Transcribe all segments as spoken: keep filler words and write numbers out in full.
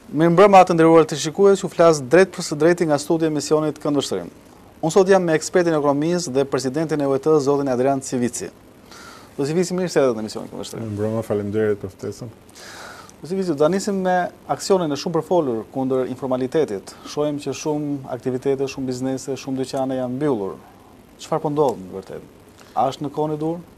Mirëmbrëma të nderuar të shikues, ju flas drejt për së drejti nga studia e emisionit Këndvështrim. Unë sot jam me ekspertin e ekonomisë dhe presidentin e U E T, zotin Adrian Civici. Do Civici, mirë se erdhët në emisionin Këndvështrim. Mirëmbrëma, faleminderit për ftesën. Do Civici, do nisim me aksionin e shumë përfolur kundër informalitetit. Shohim që shumë aktivitete, shumë biznese, shumë dyqane janë mbyllur. Çfarë po ndodh në vërtet? A është në kohën e dur?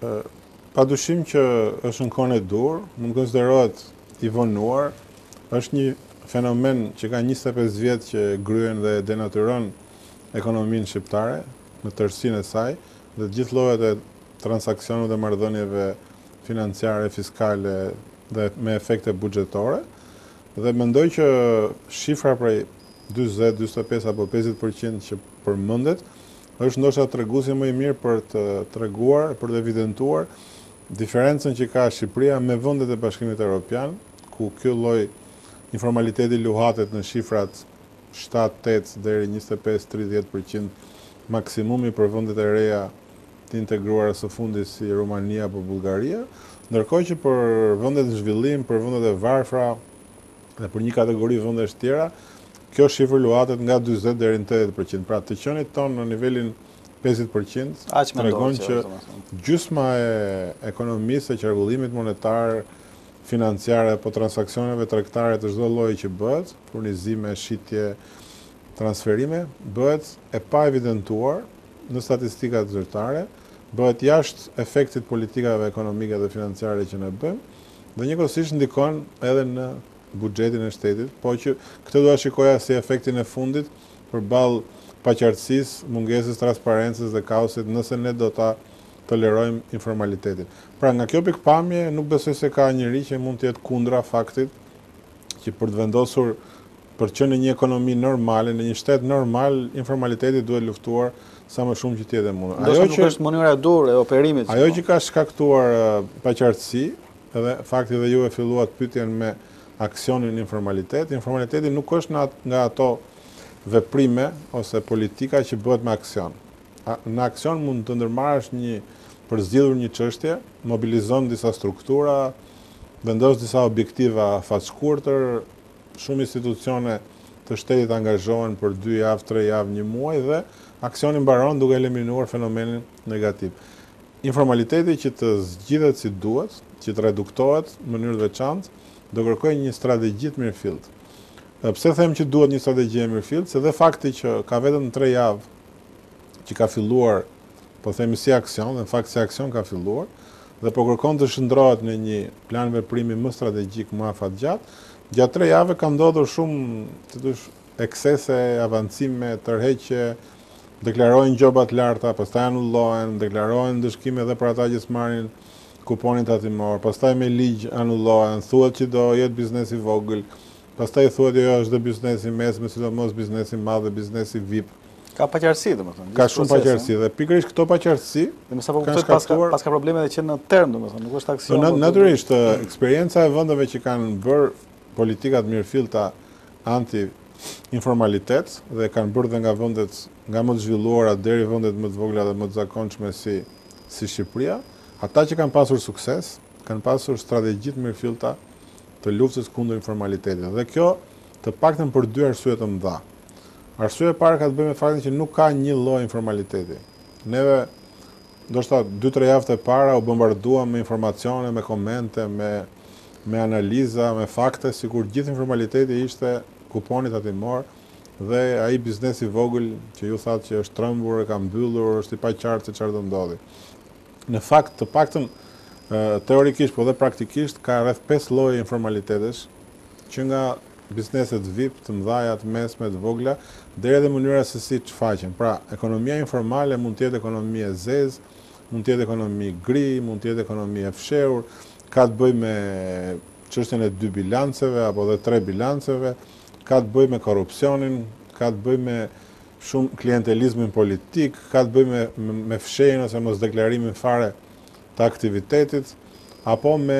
Padyshim që është në kohën e dur, mund konsiderohet i vonuar. Është një fenomen që ka njëzet e pesë vjet që gryen dhe denaturon ekonominë shqiptare në tërësinë e saj dhe gjithë llojet e transaksioneve dhe marrëdhënieve financiare, fiskale dhe me efekte buxhetore. Dhe mendoj që shifra prej dyzet, dyzet e pesë apo pesëdhjetë përqind që përmendet është ndoshta treguesi më i mirë për të treguar, për të evidentuar diferencën që ka Shqipëria me vendet e Bashkimit Evropian, ku ky lloj informaliteti luhatet në shifrat shtatë tetë deri njëzet e pesë tridhjetë përqind maksimumi për vendet e reja të integruara së fundit si Rumania apo Bullgaria, ndërkohë që për vendet në zhvillim, për vendet e varfra dhe për një kategori vendesh tjera, kjo shifër luhatet nga dyzet deri në tetëdhjetë përqind. Pra, të qenit ton në nivelin pesëdhjetë përqind tregon që gjysma e ekonomisë, e qarkullimit monetar, financiare apo transaksioneve tregtare të çdo lloji që bëhet, furnizime, shitje, transferime, bëhet e pa evidentuar në statistikat zyrtare, bëhet jashtë efektit politikave ekonomike dhe financiare që ne bëjmë, dhe njëkohësisht ndikon edhe në buxhetin e shtetit, po që këtë do ta shikoja si efektin e fundit përballë paqartësisë, mungesës transparencës dhe kaosit nëse ne do ta tolerojmë informalitetin. Pra, nga kjo pikpamje, nuk besoj se ka njëri që mund të jetë kundra faktit që për të vendosur për që në një ekonomi normale, në një shtet normal, informaliteti duhet luftuar sa më shumë që tjetë e mundë. Ndoshta nuk është mënyra e durë e operimit. Ajo që ka shkaktuar paqartësi, edhe fakti dhe ju e filluat pyetjen me aksionin informalitet, informaliteti nuk është nga ato veprime ose politika që bëhet me aksion. Në aksion mund të ndërmarrësh një për zgjidhur një çështje, mobilizon disa struktura, vendos disa objektiva fatshkurtër, shumë institucione të shtetit angazhohen për dy javë, tre javë, një muaj dhe aksioni mbaron duke eliminuar fenomenin negativ. Informaliteti që të zgjidhet si duhet, që të reduktohet në mënyrë të veçantë, do kërkojë një strategji të mirëfillt. Pse them që duhet një strategji e mirëfillt? Se dhe fakti që ka vetëm tre javë që ka filluar, po themi si aksion, dhe në fakt si aksion ka filluar, dhe po kërkon të shndrohet në një plan veprimi më strategjik, më afatgjatë, gjatë tre javë ka ndodhur shumë të dush eksese, avancime, tërheqje, deklarojnë gjoba të larta, pastaj anullohen, deklarojnë ndëshkime edhe për ata që s'marrin kuponin tatimor, pastaj me ligj anullohen, thuhet që do jetë biznes i vogël, pastaj thuhet jo është dhe biznes i mesëm, sidomos biznes i madh dhe biznes i V I P. Ka paqartësi, domethënë. Ka shumë paqartësi dhe pikërisht këto paqartësi dhe më sapo kuptoj paska paska probleme edhe që në term, domethënë, nuk është aksion. Po natyrisht, eksperienca e vendeve që kanë bërë politikat mirëfillta anti-informalitet dhe kanë bërë dhe nga vendet nga më të zhvilluara deri vendet më të vogla dhe më të zakonshme si si Shqipëria, ata që kanë pasur sukses, kanë pasur strategji të mirëfillta të luftës kundër informalitetit. Dhe kjo të paktën për dy arsye të mëdha. Arsye e parë ka të bëjë me faktin që nuk ka një lloj informaliteti. Neve, ndoshta dy tre javë të para u bombarduam me informacione, me komente, me me analiza, me fakte, sikur gjithë informaliteti ishte kuponi tatimor dhe ai biznesi i vogël që ju thatë që është trembur, e ka mbyllur, është i paqartë se çfarë do ndodhi. Në fakt, të paktën teorikisht, po dhe praktikisht ka rreth pesë lloje informalitetesh që nga bizneset V I P, të mëdhaja, të mesme, të vogla, deri edhe mënyra se si çfaqen. Pra, ekonomia informale mund të jetë ekonomi e zezë, mund të jetë ekonomi gri, mund të jetë ekonomi e fshehur, ka të bëjë me çështjen e dy bilanceve apo dhe tre bilanceve, ka të bëjë me korrupsionin, ka të bëjë me shumë klientelizmin politik, ka të bëjë me, me, me fshehjen ose mos deklarimin fare të aktivitetit, apo me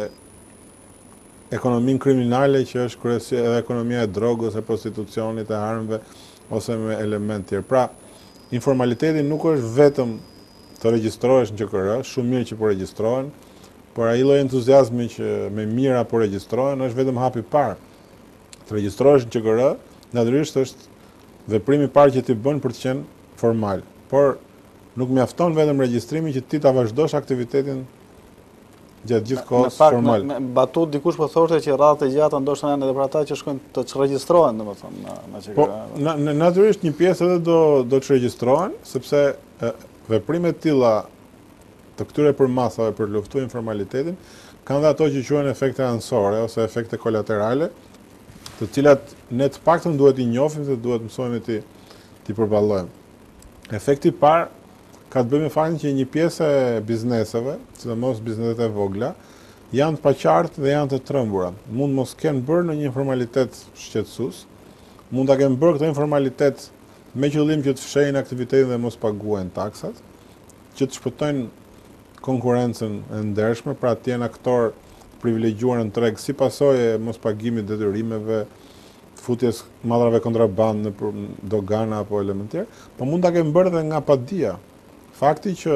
ekonominë kriminale që është kryesisht edhe ekonomia e drogës, e prostitucionit, e armëve ose me element tjerë. Pra, informaliteti nuk është vetëm të regjistrohesh në Q K R, shumë mirë që po regjistrohen, por ai lloj entuziazmi që me mira po regjistrohen është vetëm hapi i parë. të regjistrohesh në Q K R, natyrisht është veprimi i parë që ti bën për të qenë formal. Por nuk mjafton vetëm regjistrimi që ti ta vazhdosh aktivitetin gjatë gjithë kohës formal. Në batut dikush po thoshte që radhët e gjata ndoshta janë edhe për ata që shkojnë të çregjistrohen, domethënë në në Q K R. Po, na, natyrisht një pjesë edhe do do të çregjistrohen, sepse e, veprime të tilla të këtyre përmasave për luftu informalitetin kanë dhe ato që quhen efekte ansore ose efekte kolaterale, të cilat ne të paktën duhet i njohim dhe duhet mësojmë ti ti përballojmë. Efekti i parë ka të bëjë me faktin që një pjesë e bizneseve, sidomos bizneset e vogla, janë të paqartë dhe janë të trembura. Mund mos kenë bërë në një informalitet shqetësues, mund ta kenë bërë këtë informalitet me qëllim që të fshehin aktivitetin dhe mos paguajnë taksat, që të shpëtojnë konkurrencën e ndershme, pra të jenë aktor privilegjuar në treg si pasojë e mos pagimit detyrimeve, futjes madrave kontraband në dogana apo elementë tjerë, po mund ta kenë bërë edhe nga padia. Fakti që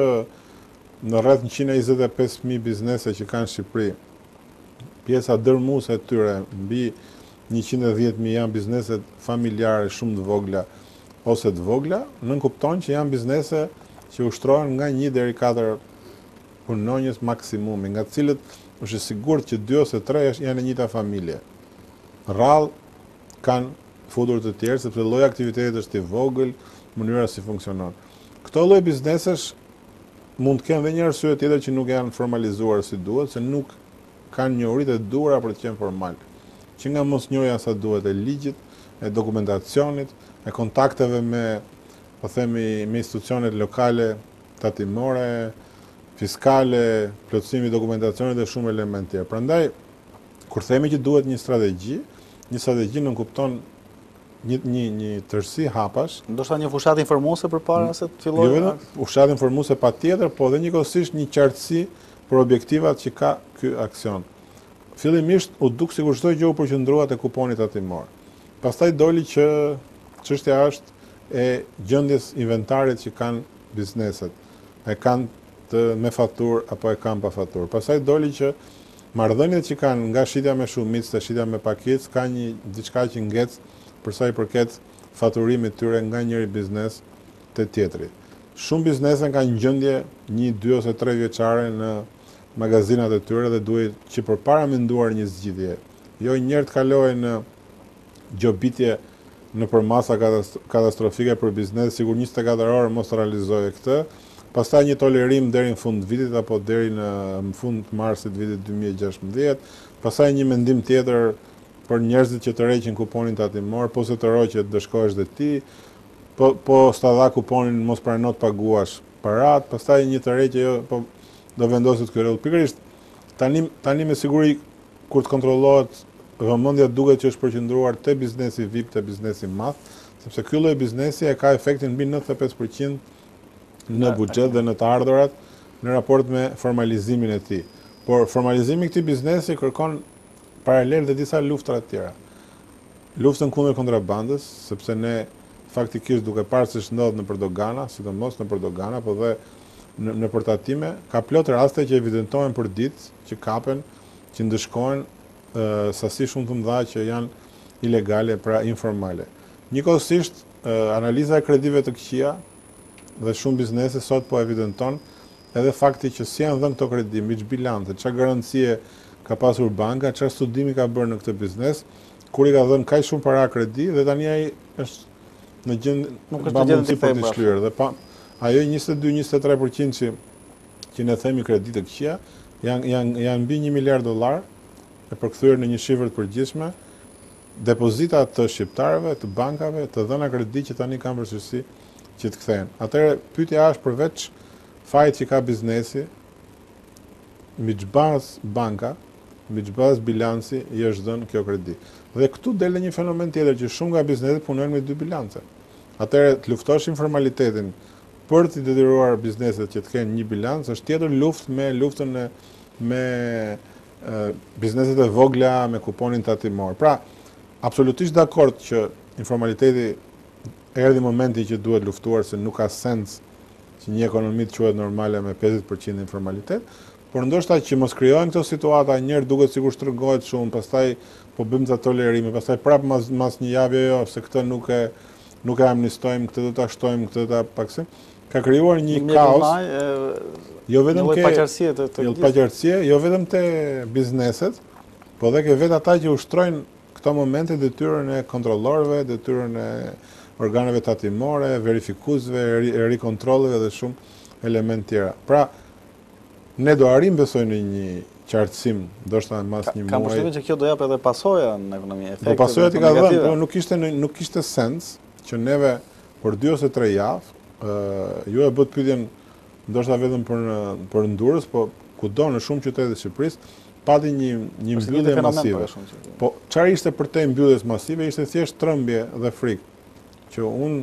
në rreth njëqind e njëzet e pesë mijë biznese që kanë në Shqipëri, pjesa dërmuese e tyre mbi njëqind e dhjetë mijë janë biznese familjare shumë të vogla ose të vogla, nënkupton që janë biznese që ushtrohen nga një deri katër punonjës maksimumi, nga të cilët është i sigurt që dy ose tre janë e njëjta familje. Rrallë kanë futur të tjerë sepse lloji i aktivitetit është i vogël, mënyra si funksionon. Këto lloj biznesesh mund të kenë edhe një arsye tjetër që nuk janë formalizuar si duhet, se nuk kanë njohuritë e duhura për të qenë formal. Që nga mosnjohja sa duhet e ligjit, e dokumentacionit, e kontakteve me, po themi, me institucionet lokale, tatimore, fiskale, plotësimi i dokumentacionit dhe shumë elementë tjerë. Prandaj, kur themi që duhet një strategji, një strategji nuk kupton një një një tërësi hapash. Ndoshta një fushat informuese përpara se të fillojë. Jo vetëm fushat informuese patjetër, po edhe njëkohësisht një qartësi për objektivat që ka ky aksion. Fillimisht u duk sikur çdo gjë u përqendrua te kuponi tatimor. Pastaj doli që çështja është e gjendjes inventarit që kanë bizneset. E kanë të me faturë apo e kanë pa faturë. Pastaj doli që marrëdhëniet që kanë nga shitja me shumicë te shitja me pakicë ka një diçka që ngec për sa i përket faturimit tyre nga njëri biznes te tjetri. Shumë biznese kanë gjendje një, dy ose tre vjeçare në magazinat e tyre dhe duhet që përpara menduar një zgjidhje. Jo njëherë të kalojë në gjobitje në përmasa katastrofike për biznes, sigur njëzet e katër orë mos realizoje këtë, pastaj një tolerim deri në fund vitit apo deri në fund marsit vitit dy mijë e gjashtëdhjetë, pastaj një mendim tjetër për njerëzit që të rreqin kuponin tatimor, po se të roqet do shkohesh dhe ti, po po sta dha kuponin mos prano të paguash parat, pastaj një të rreqe jo, po do vendoset ky rregull. Pikërisht tani tani me siguri kur të kontrollohet vëmendja duket që është përqendruar te biznesi V I P, te biznesi madh, sepse ky lloj biznesi e ka efektin mbi nëntëdhjetë e pesë përqind në buxhet dhe në të ardhurat në raport me formalizimin e tij. Por formalizimi i këtij biznesi kërkon paralel dhe disa luftra të tjera. Luftën kundër kontrabandës, sepse ne faktikisht duke parë se ç'ndodh në Perdogana, sidomos në Perdogana, po dhe në, në portatime, ka plot raste që evidentohen për ditë, që kapen, që ndëshkohen e, sasi shumë të mëdha që janë ilegale, pra informale. Njëkohësisht, e, analiza e kredive të këqija dhe shumë biznese sot po evidenton edhe fakti që si janë dhënë këto kredi, miq bilance, çfarë garancie ka pasur banka, çfarë studimi ka bërë në këtë biznes, kur i ka dhënë kaq shumë para kredi dhe tani ai është në gjendje nuk është në gjendje të shklyer dhe pa ajo njëzet e dy njëzet e tre përqind që që ne themi kredi të këqija janë janë janë mbi një miliard dollar e përkthyer në një shifër të përgjithshme, depozita të shqiptarëve, të bankave, të dhëna kredi që tani kanë vështirësi që të kthehen. Atëherë pyetja është përveç fajit që ka biznesi, miqbaz banka, miqbaz bilanci i është dhënë kjo kredi. Dhe këtu del një fenomen tjetër që shumë nga bizneset punojnë me dy bilance. Atëherë të luftosh informalitetin për të detyruar bizneset që të kenë një bilancë është tjetër luftë me luftën e me e, bizneset e vogla me kuponin tatimor. Pra, absolutisht dakord që informaliteti erdhi momenti që duhet luftuar se nuk ka sens që një ekonomi të quhet normale me pesëdhjetë përqind informalitet, por ndoshta që mos krijojnë këto situata, njëherë duket sikur shtrëngohet shumë, pastaj po bëjmë ca tolerime, pastaj prap mas, mas një javë jo, se këtë nuk e nuk e amnistojmë, këtë do ta shtojmë, këtë do ta paksim. Ka krijuar një kaos. Jo vetëm ke paqartësie të të jo paqartësie, jo vetëm te bizneset, po edhe ke vetë ata që ushtrojnë këto momente detyrën e kontrollorëve, detyrën e organeve tatimore, verifikuesve, rikontrolleve dhe shumë elementë tjera. Pra, ne do arrim besoj në një qartësim, ndoshta mas një muaji. Kam përshtypjen që kjo do jap edhe pasoja në ekonomi, efekte. Po pasojat i ka dhënë, po nuk kishte nuk kishte sens që neve për dy ose tre javë, uh, ju e bët pyetjen ndoshta vetëm për në, për Durrës, po kudo në shumë qytete të Shqipërisë pati një një mbyllje masive. Po çfarë ishte për te mbylljes masive? Ishte thjesht trembje dhe frikë që un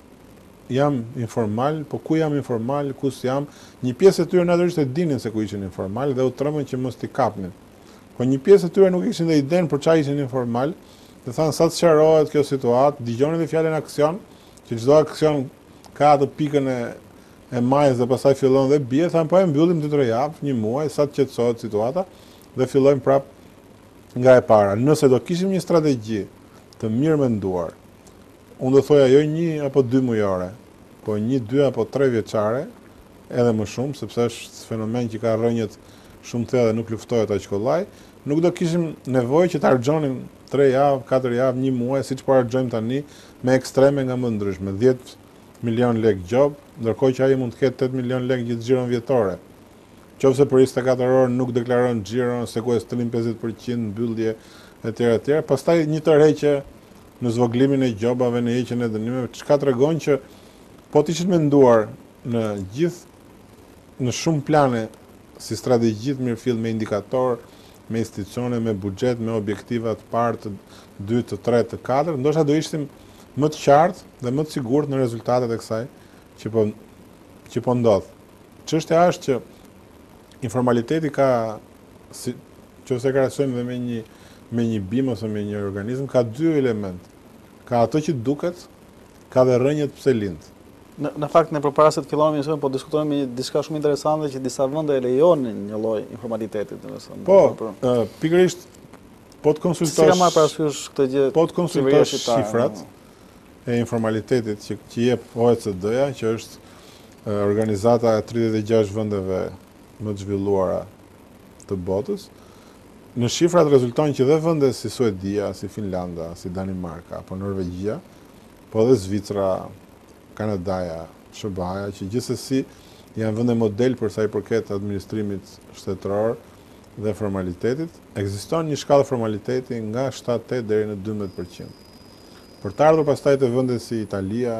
jam informal, po ku jam informal, ku jam? Një pjesë e tyre natyrisht e dinin se ku ishin informal dhe u trembën që mos t'i kapnin. Po një pjesë e tyre nuk kishin dhe idenë për çfarë ishin informal, dhe thanë sa të sqarohet kjo situatë, dëgjoni dhe fjalën aksion, që çdo aksion ka atë pikën e e majës dhe pastaj fillon dhe bie, thanë po e mbyllim dy tre javë, një muaj, sa të qetësohet situata dhe fillojmë prap nga e para. Nëse do kishim një strategji të mirë menduar, unë do thoja jo një apo dy mujore, po një, dy apo tre vjeçare, edhe më shumë, sepse është fenomen që ka rrënjët shumë të dhe nuk luftohet aq kollaj, nuk do kishim nevojë që të harxhonim tre javë, katër javë, një muaj, siç po harxhojmë tani me ekstreme nga më ndryshme, dhjetë milion lek gjob, ndërkohë që ai mund të ketë tetë milion lek gjithë xhiron vjetore. Qofse për njëzet e katër orë nuk deklaron xhiron, sekuestrim pesëdhjetë përqind, mbyllje etj etj. Pastaj një tërheqje në zvoglimin e gjobave, në heqjen e dënimeve, çka tregon që po të ishin menduar në gjithë në shumë plane si strategji të mirëfill me indikator, me institucione, me buxhet, me objektiva të parë, të dy, të tre, të katër, ndoshta do ishim më të qartë dhe më të sigurt në rezultatet e kësaj që po që po ndodh. Çështja është që informaliteti ka si nëse krahasojmë dhe me një me një bim ose me një organizëm ka dy element. Ka ato që duket, ka dhe rrënjët pse lind. Në, në fakt, ne përpara se të fillonim emisionin, po diskutojmë një diçka shumë interesante që disa vende e lejonin një lloj informalitetit, domethënë. Po, uh, pikërisht po të konsultosh. Si ka marrë parasysh këtë gjë? Po të konsultosh shifrat e informalitetit që, që jep O E C D-ja, që është uh, organizata e tridhjetë e gjashtë vendeve më të zhvilluara të botës. Në shifrat rezulton që dhe vende si Suedia, si Finlanda, si Danimarka, apo Norvegjia, po edhe Zvicra, Kanadaja, S B A-ja, që gjithsesi janë vende model për sa i përket administrimit shtetëror dhe formalitetit, ekziston një shkallë formaliteti nga shtatë deri deri në dymbëdhjetë përqind. Për të ardhur pastaj të vende si Italia,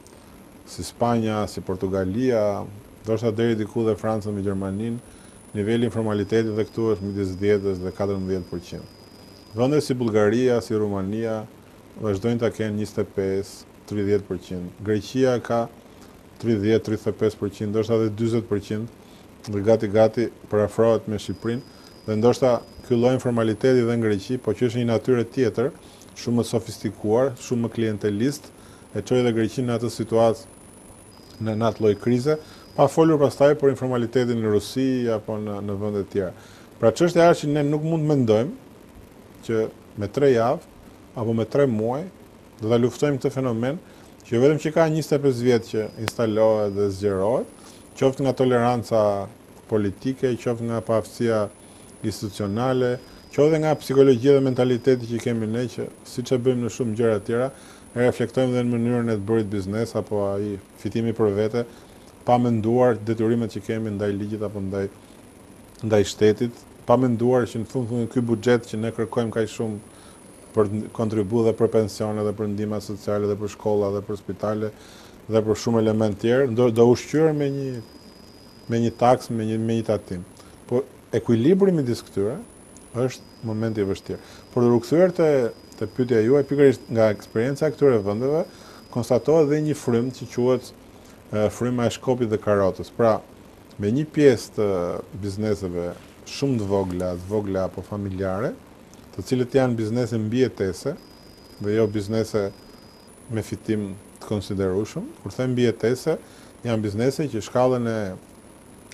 si Spanja, si Portugalia, ndoshta deri diku dhe Franca me Gjermaninë, niveli informalitetit dhe këtu është midis dhjetës dhe katërmbëdhjetë përqind. Vende si Bullgaria, si Rumania, vazhdojnë ta kenë njëzet e pesë, tridhjetë përqind. Greqia ka tridhjetë, tridhjetë e pesë përqind, ndoshta edhe dyzet përqind, dhe gati gati parafrohet me Shqipërinë, dhe ndoshta ky lloj informaliteti dhe në Greqi, po që është një natyrë tjetër, shumë më sofistikuar, shumë më klientelist, e çoi dhe Greqinë në atë situatë në atë lloj krize, pa folur pastaj për informalitetin në Rusi apo në, në vende të tjera. Pra çështja është që ne nuk mund të mendojmë që me tre javë apo me tre muaj do ta luftojmë këtë fenomen që vetëm që ka njëzet e pesë vjet që instalohet dhe zgjerohet, qoftë nga toleranca politike, qoftë nga paaftësia institucionale, qoftë nga psikologjia dhe mentaliteti që kemi ne, që siç e bëjmë në shumë gjëra të tjera, e reflektojmë dhe në mënyrën e të bërit biznes apo ai fitimi për vete, pa menduar detyrimet që kemi ndaj ligjit apo ndaj ndaj shtetit, pa menduar që në fund fundit ky buxhet që ne kërkojmë kaq shumë për kontribu dhe për pensione dhe për ndihma sociale dhe për shkolla dhe për spitale dhe për shumë elementë tjerë, do, do ushqyer me një me një taks, me një me një tatim. Po ekuilibri midis këtyre është momenti i vështirë. Por të rikthyer te te pyetja juaj, pikërisht nga eksperjenca e këtyre vendeve, konstatohet dhe një frym që quhet fryma e shkopit dhe karotës. Pra, me një pjesë të bizneseve shumë të vogla, të vogla apo familjare, të cilët janë biznese mbijetese dhe jo biznese me fitim të konsiderueshëm. Kur them mbijetese, janë biznese që shkallën e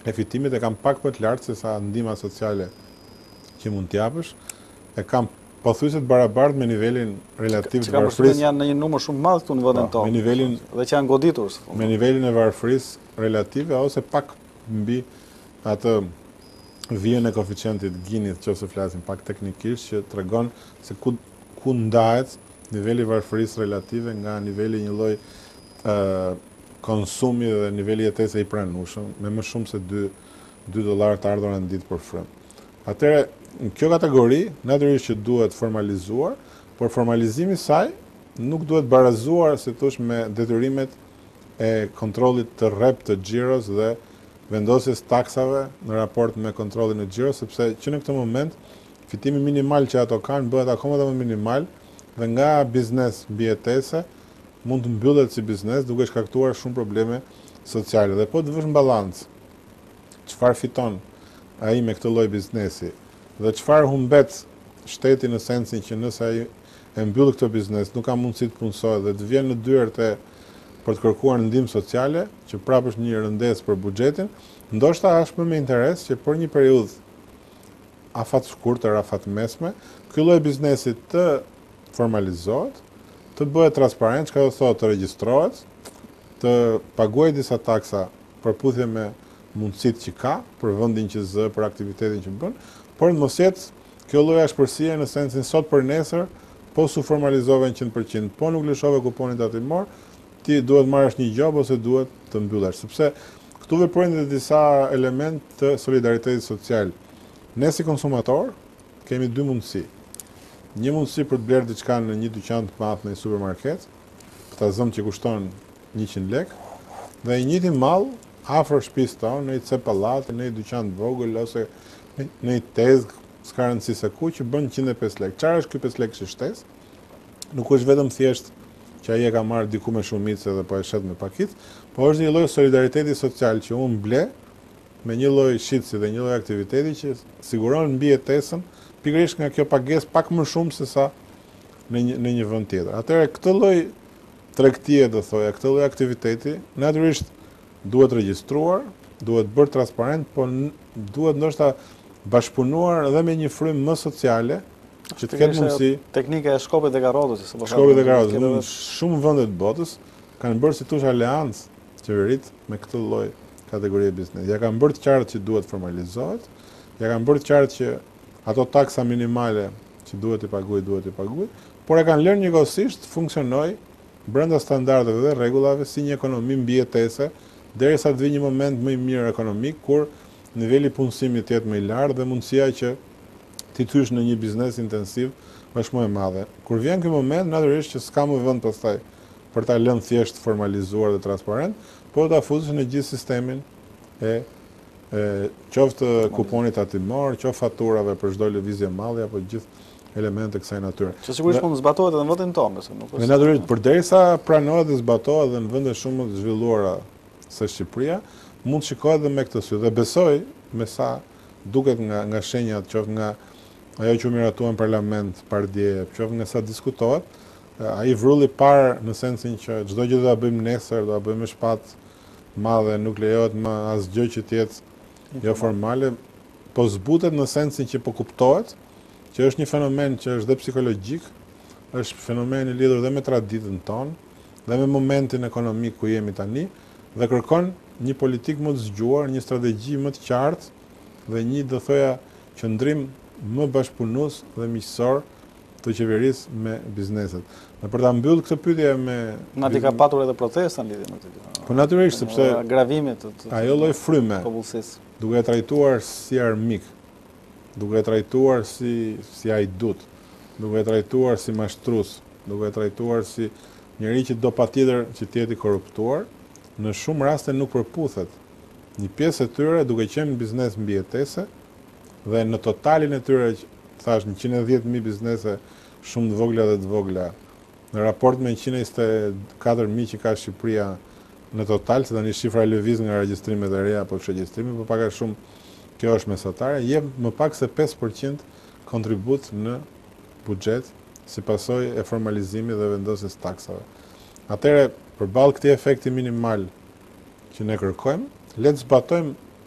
e fitimit e kam pak më të lartë se sa ndihma sociale që mund t'japësh, e kam pothuajse të barabartë me nivelin relativ Që të kam përshtypjen varfërisë. janë në një numër shumë madh këtu në vendin Po, tonë. me nivelin- dhe që janë goditur. së fundi. Me nivelin e varfërisë relative ose pak mbi atë vijën e koeficientit Ginit, nëse flasim pak teknikisht, që tregon se ku ku ndahet niveli i varfërisë relative nga niveli një lloj ë konsumi dhe niveli jetese i pranueshëm, me më shumë se dy dollar të ardhurën në ditë për frymë. Atëherë, në kjo kategori, natyrisht që duhet formalizuar, por formalizimi i saj nuk duhet barazuar, si thosh, me detyrimet e kontrollit të rrep të xhiros dhe vendosjes taksave në raport me kontrollin e xhiros, sepse që në këtë moment fitimi minimal që ato kanë bëhet akoma dhe më minimal dhe nga biznes mbi jetese mund të mbyllet si biznes duke shkaktuar shumë probleme sociale. Dhe po të vësh në balancë çfarë fiton ai me këtë lloj biznesi dhe çfarë humbet shteti në sensin që nëse ai e mbyll këtë biznes, nuk ka mundësi të punësojë dhe të vjen në dyert e për të kërkuar ndihmë sociale, që prapë është një rëndesë për buxhetin, ndoshta është më me interes që për një periudhë afat shkurtër, afat mesme, ky lloj biznesi të formalizohet, të bëhet transparent, çka do thotë të regjistrohet, të paguajë disa taksa përputhje me mundësitë që ka për vendin që zë, për aktivitetin që bën, por në mos jetë kjo lloj ashpërsie në sensin sot për nesër, po su formalizove nëqind përqind, po nuk lëshove kuponin tatimor, ti duhet marrësh një job ose duhet të mbyllesh, sepse këtu veprojnë dhe disa element të solidaritetit social. Ne si konsumator kemi dy mundësi. Një mundësi për të blerë diçka në një dyqan të madh në një supermarket, për ta zëmë që kushton njëqind lekë, dhe i njëjti mall afër shtëpisë tonë, në një cep pallati, në një dyqan të vogël ose në një tezg, s'ka rëndësi se ku, që bën njëqind e pesë lekë. Çfarë është ky pesë lekë që shtes? Nuk është vetëm thjesht që ai e ka marrë diku me shumicë dhe po e shet me pakicë, po është një lloj solidariteti social që unë ble me një lloj shitsi dhe një lloj aktiviteti që siguron mbi jetesën pikërisht nga kjo pagesë pak më shumë se sa në një, në një vend tjetër. Atëherë këtë lloj tregtie, do thoya, këtë lloj aktiviteti natyrisht duhet regjistruar, duhet bërë transparent, por duhet ndoshta bashkëpunuar edhe me një frymë më sociale, që të ketë mundësi. Teknika e shkopit dhe karrotës, si po Shkopit dhe karrotës. Në shumë vende të botës kanë bërë si thosh aleancë qeverit me këtë lloj kategorie biznesi. Ja kanë bërë të qartë që duhet formalizohet, ja kanë bërë të qartë që ato taksa minimale që duhet i paguaj, duhet i paguaj, por e kanë lënë njëkohësisht të funksionojë brenda standardeve dhe rregullave si një ekonomi mbijetese, derisa të vijë një moment më i mirë ekonomik kur niveli punësimit të jetë më i lartë dhe mundësia që ti thysh në një biznes intensiv është më e madhe. Kur vjen ky moment, natyrisht që s'ka më vend pastaj për ta lënë thjesht formalizuar dhe transparent, por ta fuzësh në gjithë sistemin e e qoftë kuponit tatimor, qoftë faturave për çdo lëvizje malli apo gjithë elemente kësaj natyre. Që sigurisht mund të zbatohet edhe në vendin tonë, se nuk është. Natyrisht, përderisa pranohet dhe zbatohet edhe në vende shumë të zhvilluara se Shqipëria, mund të shikohet edhe me këtë sy dhe besoj me sa duket nga nga shenjat, qoftë nga ajo që u miratuan në parlament pardje, qoftë nga sa diskutohet, ai vrulli parë në sensin që çdo gjë do ta bëjmë nesër, do ta bëjmë me shpatë madhe, nuk lejohet më asgjë që të jetë jo formale, po zbutet në sensin që po kuptohet që është një fenomen që është dhe psikologjik, është fenomen i lidhur dhe me traditën tonë, dhe me momentin ekonomik ku jemi tani, dhe kërkon një politikë më të zgjuar, një strategji më të qartë dhe një, do thoya, qëndrim më bashkëpunues dhe miqësor të qeverisë me bizneset. Dhe për ta mbyllur këtë pyetje me na di ka patur edhe protesta në lidhje me këtë. Po natyrisht sepse agravimit të ajo lloj fryme popullsisë, duke e trajtuar si armik, duke e trajtuar si si ajdut, duke e trajtuar si mashtrues, duke e trajtuar si njëri që do patjetër që të jetë i korruptuar, në shumë raste nuk përputhet. Një pjesë e tyre duke qenë biznes mbijetese dhe në totalin e tyre, thash, njëqind e dhjetë mijë biznese shumë të vogla dhe të vogla, në raport me njëqind e njëzet e katër mijë që ka Shqipëria në total, se tani shifra lëviz nga regjistrimet e reja apo shregistrimi, por pak a shumë kjo është mesatare, jep më pak se pesë përqind kontribut në buxhet si pasojë e formalizimit dhe vendosjes taksave. Atëherë, përballë këtij efekti minimal që ne kërkojmë, le të zbatojmë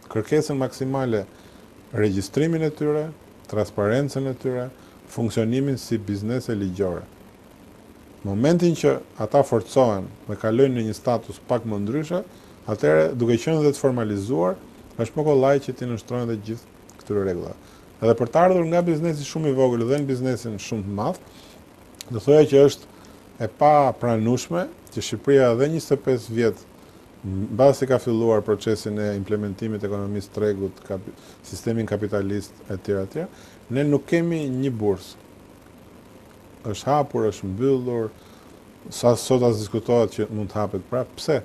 kërkesën maksimale, regjistrimin e tyre, transparencën e tyre, funksionimin si biznese ligjore. Momentin që ata forcohen dhe kalojnë në një status pak më ndryshe, atëherë duke qenë dhe të formalizuar, është më kollaj që ti nështrojnë dhe gjithë këtyre rregullave. Edhe për të ardhur nga biznesi shumë i vogël dhe në biznesin shumë të madh, do thoya që është e pa pranueshme që Shqipëria edhe njëzet e pesë vjet mbasi ka filluar procesin e implementimit të ekonomisë tregut, kapi, sistemin kapitalist etj etj, ne nuk kemi një bursë. Është hapur, është mbyllur, sa sot as diskutohet që mund të hapet prapë. Pse?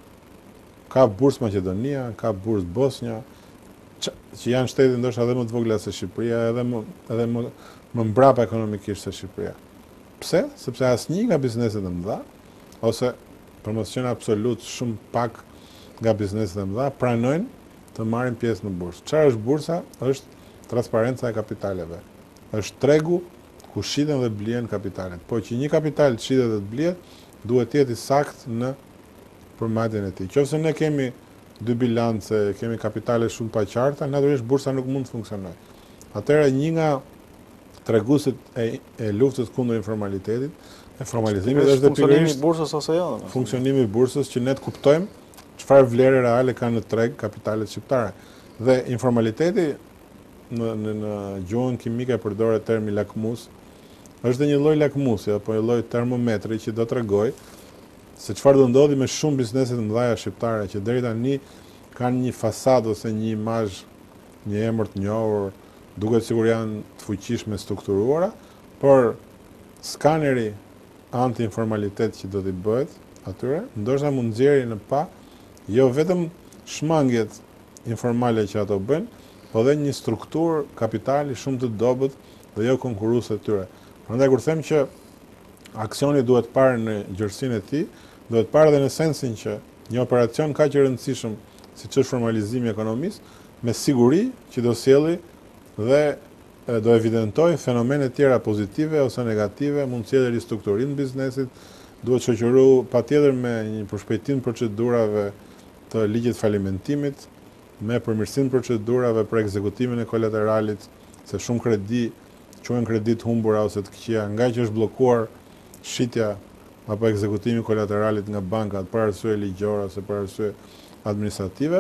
Ka bursë Maqedonia, ka bursë Bosnia, që, që janë shtete ndoshta edhe më të vogla se Shqipëria, edhe më edhe më, më mbrapa ekonomikisht se Shqipëria. Pse? Sepse asnjë nga bizneset e mëdha, ose për mos qenë absolut shumë pak nga bizneset e mëdha, pranojnë të marrin pjesë në bursë. Çfarë është bursa? Është transparenca e kapitaleve. Është tregu ku shiten dhe blihen kapitalet. Po që një kapital shitet dhe të blihet, duhet të jetë i saktë në përmbajtjen e tij. Nëse ne kemi dy bilance, kemi kapitale shumë paqarta, natyrisht bursa nuk mund të funksionojë. Atëherë një nga treguesit e, e luftës kundër informalitetit, e formalizimit është dhe pikërisht funksionimi i bursës ose jo? Funksionimi i bursës që ne të kuptojmë çfarë vlere reale ka në treg kapitalet shqiptare. Dhe informaliteti në në, në gjuhën kimike përdoret termi lakmus, është dhe një lloj lakmusi apo një lloj termometri që do t'rregojë se çfarë do ndodhi me shumë biznese të mëdha shqiptare që deri tani kanë një fasadë ose një imazh, një emër të njohur, duket sikur janë të fuqishme, strukturuara, por skaneri anti-informalitet që do t'i bëhet atyre, ndoshta mund nxjerrë në pa jo vetëm shmangjet informale që ato bëjnë, po dhe një strukturë kapitali shumë të dobët dhe jo konkurruese tyre. Prandaj kur them që aksioni duhet parë në gjërsinë e tij, duhet parë edhe në sensin që një operacion kaq i rëndësishëm siç është formalizimi i ekonomisë, me siguri që do sjellë dhe do evidentoj fenomene tjera pozitive ose negative, mund të sjellë ristrukturim të biznesit, duhet shoqëruar patjetër me një përshpejtim procedurave të ligjit falimentimit, me përmirësim procedurave për ekzekutimin e kolateralit, se shumë kredi quhen kredit humbura ose të këqija, nga që është bllokuar shitja apo ekzekutimi kolateralit nga bankat për arsye ligjore ose për arsye administrative,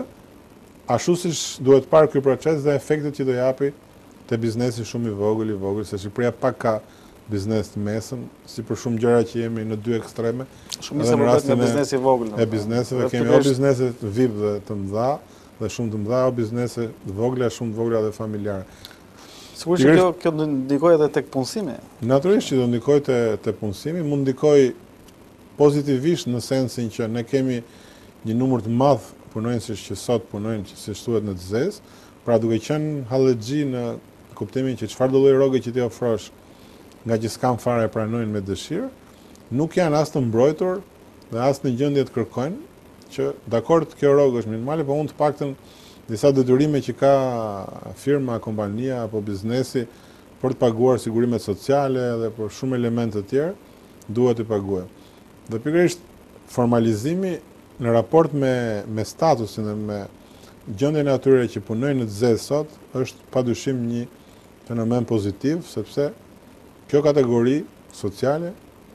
ashtu siç duhet parë ky proces dhe efektet që do japi te biznesi shumë i vogël i vogël, se Shqipëria pak ka biznes të mesëm, si për shumë gjëra që jemi në dy ekstreme. Shumë nisë vërtet nga biznesi i vogël. E bizneseve kemi o biznese të V I P dhe të mëdha, dhe shumë të mëdha, o biznese të vogla, shumë të vogla dhe familjare. Sigurisht që kjo, kjo ndikoj edhe tek punësimi. Natyrisht që do ndikoj te, te punësimi, mund ndikoj pozitivisht në sensin që ne kemi një numër të madh punonjësish që sot punojnë, që si thuhet në të zezë, pra duke qenë hallexhi në kuptimin që çfarë do lloj rroge që ti ofrosh, nga që s'kan fare pranojnë me dëshirë, nuk janë as të mbrojtur dhe as në gjendje të kërkojnë që dakord kjo rrogë është minimale, por unë të paktën disa detyrime që ka firma, kompania apo biznesi për të paguar sigurimet sociale dhe për shumë elemente të tjerë, duhet të paguajë. Dhe pikërisht formalizimi në raport me, me statusin dhe me gjendjen e atyre që punojnë në të zezë sot është padyshim një fenomen pozitiv, sepse kjo kategori sociale,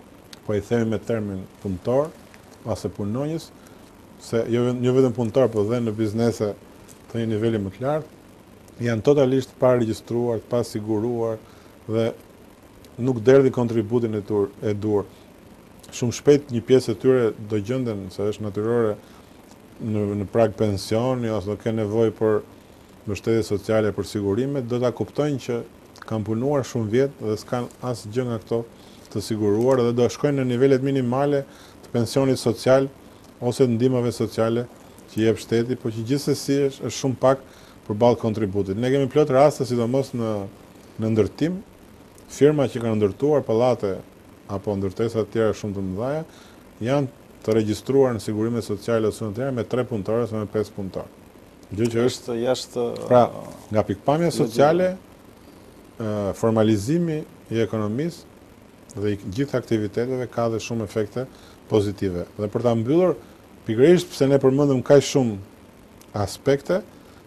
po i themi me termin punëtor, ose punonjës, se jo, jo vetëm punëtor, po dhe në biznese të një niveli më të lartë, janë totalisht pa regjistruar, pa siguruar dhe nuk derdhi kontributin e, tur, e dur. Shumë shpejt një pjesë e tyre do gjenden, se është natyrore, në, në prag pensioni, ose do ke nevojë për mbështetje sociale, për sigurime, do ta kuptojnë që kanë punuar shumë vjet dhe s'kan asë gjë nga këto të siguruar dhe do shkojnë në nivelet minimale të pensionit social ose të ndihmave sociale që jep shteti, por që gjithsesi është, është shumë pak përballë kontributit. Ne kemi plot raste, sidomos në në ndërtim, firma që kanë ndërtuar pallate apo ndërtesa të tjera shumë të mëdha janë të regjistruar në sigurimet sociale ose në të tjera me tre punëtorë ose me pesë punëtorë. Gjë që është jashtë, pra, nga pikpamja sociale, formalizimi i ekonomisë dhe i gjithë aktiviteteve ka dhe shumë efekte pozitive. Dhe për ta mbyllur, pikërisht pse ne përmendëm kaq shumë aspekte,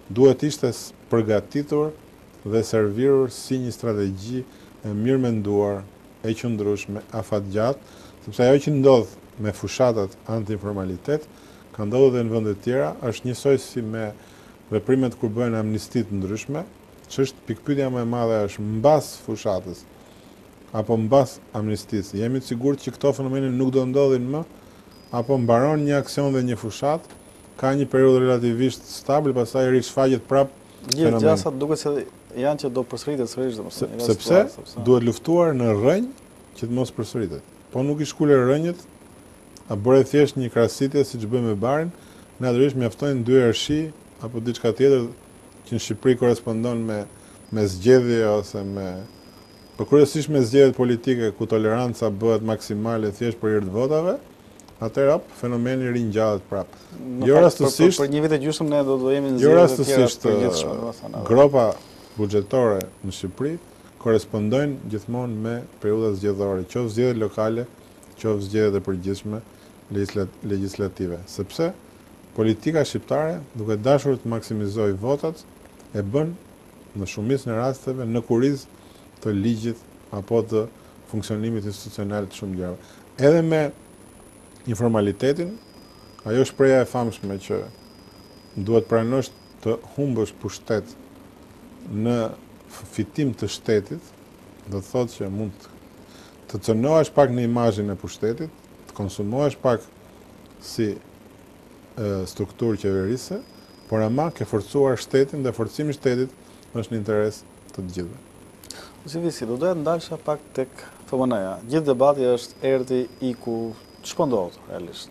duhet ishte përgatitur dhe servirur si një strategji e mirë menduar, e qëndrueshme, afatgjatë, sepse ajo që ndodh me fushatat anti-informalitet, ka ndodhur edhe në vende të tjera, është njësoj si me veprimet kur bëhen amnistit ndryshme, që është pikpyetja më e madhe është mbas fushatës apo mbas amnistisë. Jemi të sigurt që këto fenomene nuk do ndodhin më, apo mbaron një aksion dhe një fushat, ka një periudhë relativisht stabil, pastaj rishfaqet prap Gjithë gjasat duket se janë që do përsëritet sërish, domethënë. Sepse duhet luftuar në rrënjë që të mos përsëritet. Po nuk i shkule rrënjët, a bëre thjesht një krahasitje siç bëjmë me barin, natyrisht mjaftojnë dy ershi apo diçka tjetër që në Shqipëri korespondon me me zgjedhje ose me po kryesisht me zgjedhjet politike ku toleranca bëhet maksimale thjesht për hir të votave, atëherë hop fenomeni ringjallet prap. Jo rastësisht për, për një vit e gjysmë ne do të jemi në jo zgjedhje të tjera rastësisht përgjithshme, domethënë. gropa buxhetore në Shqipëri korespondojnë gjithmonë me periudha zgjedhore, qoftë zgjedhjet lokale, qoftë zgjedhjet e përgjithshme legjislative, sepse politika shqiptare, duke dashur të maksimizojë votat, e bën në shumicën e rasteve në kuriz të ligjit apo të funksionimit institucional të shumë gjërave. Edhe me informalitetin, ajo shpreha e famshme që duhet pranosh të humbësh pushtet në fitim të shtetit, do të thotë që mund të cënohesh pak në imazhin e pushtetit, të konsumohesh pak si e, strukturë qeverise, por ama ke forcuar shtetin dhe forcimi i shtetit është në interes të të gjithëve. Si visi, do doja të ndalsha pak tek F M N-ja. Gjithë debati është erdhi iku, ç'po ndodh realisht?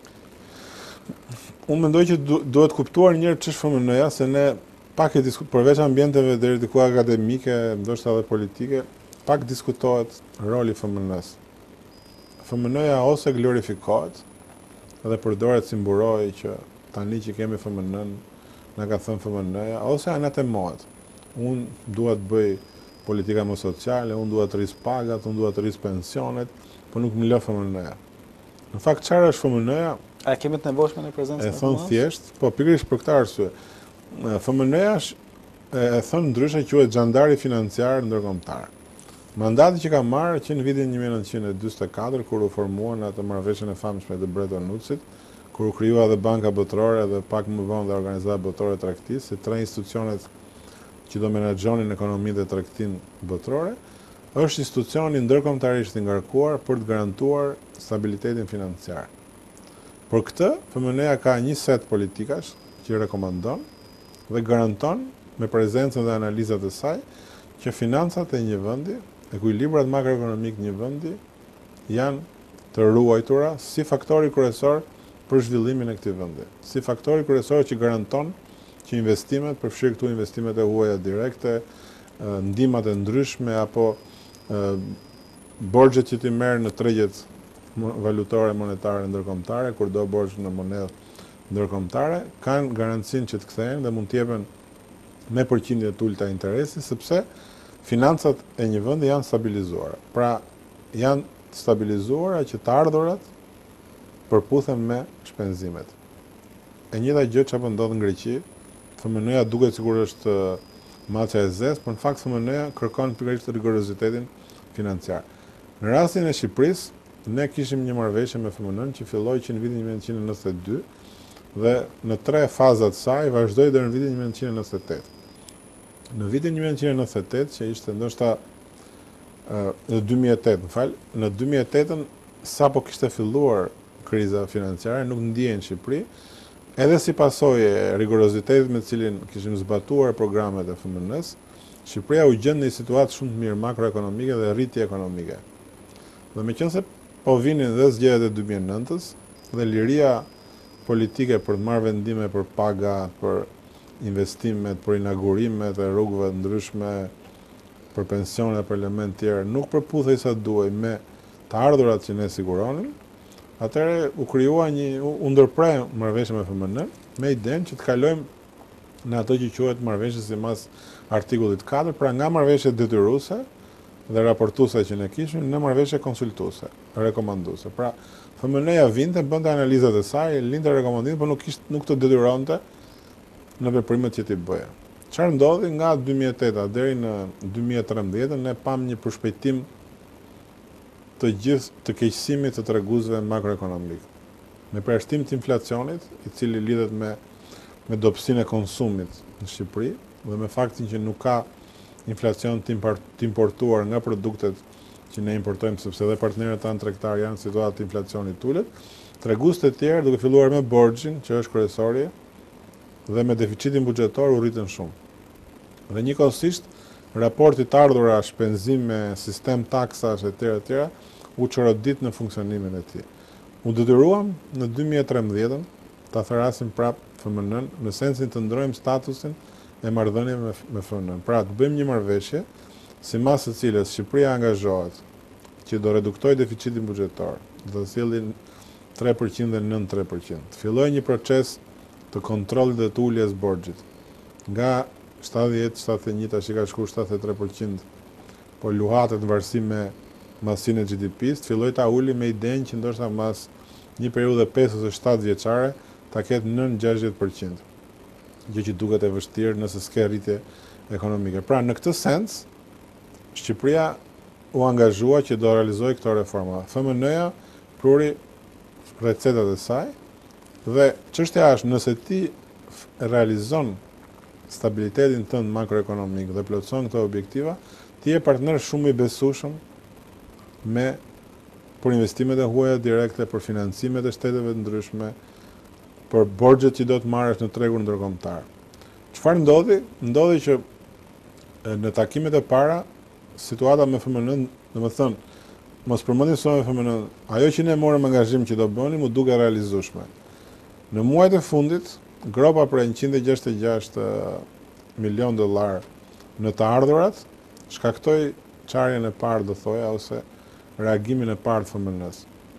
Unë mendoj që du, duhet kuptuar njërë ç'është F M N-ja, se ne pak e diskutojmë, përveç ambienteve deri diku akademike, ndoshta edhe politike, pak diskutohet roli F M N-s. F M N-ja ose glorifikohet dhe përdoret si mburoj që tani që kemi F M N-n, na ka thënë F M N-ja, ose anatemohet. Unë dua të bëj politika më sociale, unë dua të rris pagat, unë dua të rris pensionet, por nuk më lë F M N-ja. Në fakt çfarë është F M N-ja? A kemi të nevojshme në prezencën e thon thjesht, po pikërisht për këtë arsye. F M N-ja e thon ndryshe quhet xhandari financiar ndërkombëtar. Mandati që ka marrë që në vitin një mijë e nëntëqind e dymbëdhjetë e katër, kur u formuan atë marrëveshjen e famshme të Bretton Woodsit, kur u krijua dhe Banka Botërore dhe pak më vonë dhe Organizata Botërore e Tradhtisë, si tre institucionet që do menaxhonin ekonominë dhe tradhtinë botërore, është institucioni ndërkombëtarisht i ngarkuar për të garantuar stabilitetin financiar. Por këtë, F M N-ja ka një set politikash që rekomandon dhe garanton me prezencën dhe analizat e saj që financat e një vendi, ekuilibrat makroekonomik një vendi, janë të ruajtura si faktori kryesor për zhvillimin e këtij vendi, si faktori kryesor që garanton që investimet, përfshirë këtu investimet e huaja direkte, ndihmat e ndryshme apo borxhet që ti merr në tregjet valutore monetare ndërkombëtare, kur do borxh në monedhë ndërkombëtare, kanë garancinë që të kthehen dhe mund të jepen me përqindje të ulta interesi, sepse financat e një vendi janë stabilizuara. Pra, janë stabilizuara që të ardhurat përputhen me shpenzimet. E njëjta gjë çapo ndodh në Greqi, F M N-ja duket sikur është maça e zezë, por në fakt F M N-ja kërkon pikërisht rigorozitetin financiar. Në rastin e Shqipërisë, ne kishim një marrëveshje me F M N-n që filloi që në vitin një mijë e nëntëqind e nëntëdhjetë e dy dhe në tre fazat saj vazhdoi deri në vitin një mijë e nëntëqind e nëntëdhjetë e tetë. Në vitin një mijë e nëntëqind e nëntëdhjetë e tetë, që ishte ndoshta në dy mijë e tetë, më fal, në dy mijë e tetën sapo kishte filluar kriza financiare, nuk ndihej në Shqipëri, edhe si pasojë e rigorozitetit me të cilin kishim zbatuar programet e F M N-s, Shqipëria u gjend në një situatë shumë të mirë makroekonomike dhe rritje ekonomike. Dhe meqense po vinin dhe zgjedhjet e dy mijë e nëntës dhe liria politike për të marrë vendime për paga, për investimet, për inaugurimet e rrugëve të ndryshme, për pensione, për elemente tjerë, nuk përputhej sa duhej me të ardhurat që ne siguronim, atëherë u krijua një u ndërprej marrëveshje me F M N me idenë që të kalojmë në ato që quhet marrëveshje sipas artikullit katër, pra nga marrëveshje detyruese dhe raportuese që ne kishim në marrëveshje konsultuese, rekomanduese. Pra, F M N-ja vinte, bënte analizat e saj, linte rekomandime, por nuk kishte nuk të detyronte në veprimet që ti bëja. Çfarë ndodhi nga dy mijë e tetë deri në dy mijë e trembëdhjetë, ne pam një përshpejtim të gjithë të keqësimit të treguesve makroekonomik. Me përjashtim të inflacionit, i cili lidhet me me dobësinë e konsumit në Shqipëri dhe me faktin që nuk ka inflacion të importuar nga produktet që ne importojmë, sepse dhe partnerët tanë tregtar janë në situatë të inflacionit ulët, treguesit e tjerë duke filluar me borxhin, që është kryesori, dhe me deficitin buxhetor u rritën shumë. Dhe njëkohësisht, raporti të ardhura shpenzim me sistem taksash e tjera e tjera u çorodit në funksionimin e tij. U detyruam në dy mijë e trembëdhjetë ta therasim prap F M N-n në sensin të ndrojmë statusin e marrëdhënieve me, me F M N-n. Pra, të bëjmë një marrëveshje sipas së cilës Shqipëria angazhohet që do reduktoj deficitin buxhetor, do sjellin tre përqind dhe nëntëdhjetë tre përqind. Të fillojë një proces të kontrollit dhe të uljes borxhit. Nga shtatëdhjetë shtatëdhjetë e një tash ka shkuar shtatëdhjetë e tre përqind, po luhatet në varësi me masinë e G D P-s, të filloj ta uli me idenë që ndoshta mas një periudhe pesë ose shtatë vjeçare ta ketë nën gjashtëdhjetë përqind. Gjë që duket e vështirë nëse s'ke rritje ekonomike. Pra, në këtë sens, Shqipëria u angazhua që do realizojë këto reforma. F M N-ja pruri recetat e saj dhe çështja është nëse ti realizon stabilitetin tënd makroekonomik dhe plotëson këto objektiva, ti je partner shumë i besueshëm me për investimet e huaja direkte, për financimet e shteteve të ndryshme, për borxhet që do të marrësh në tregun ndërkombëtar. Çfarë ndodhi? Ndodhi që në takimet e para, situata me F M N-n, domethënë, mos përmendim sa me F M N-n, ajo që ne morëm angazhim që do bënim u duke realizueshme. Në muajt e fundit, gropa për njëqind e gjashtëdhjetë e gjashtë milion dollar në të ardhurat shkaktoi çarjen e parë, do thoja, ose reagimin e parë të F M N-s.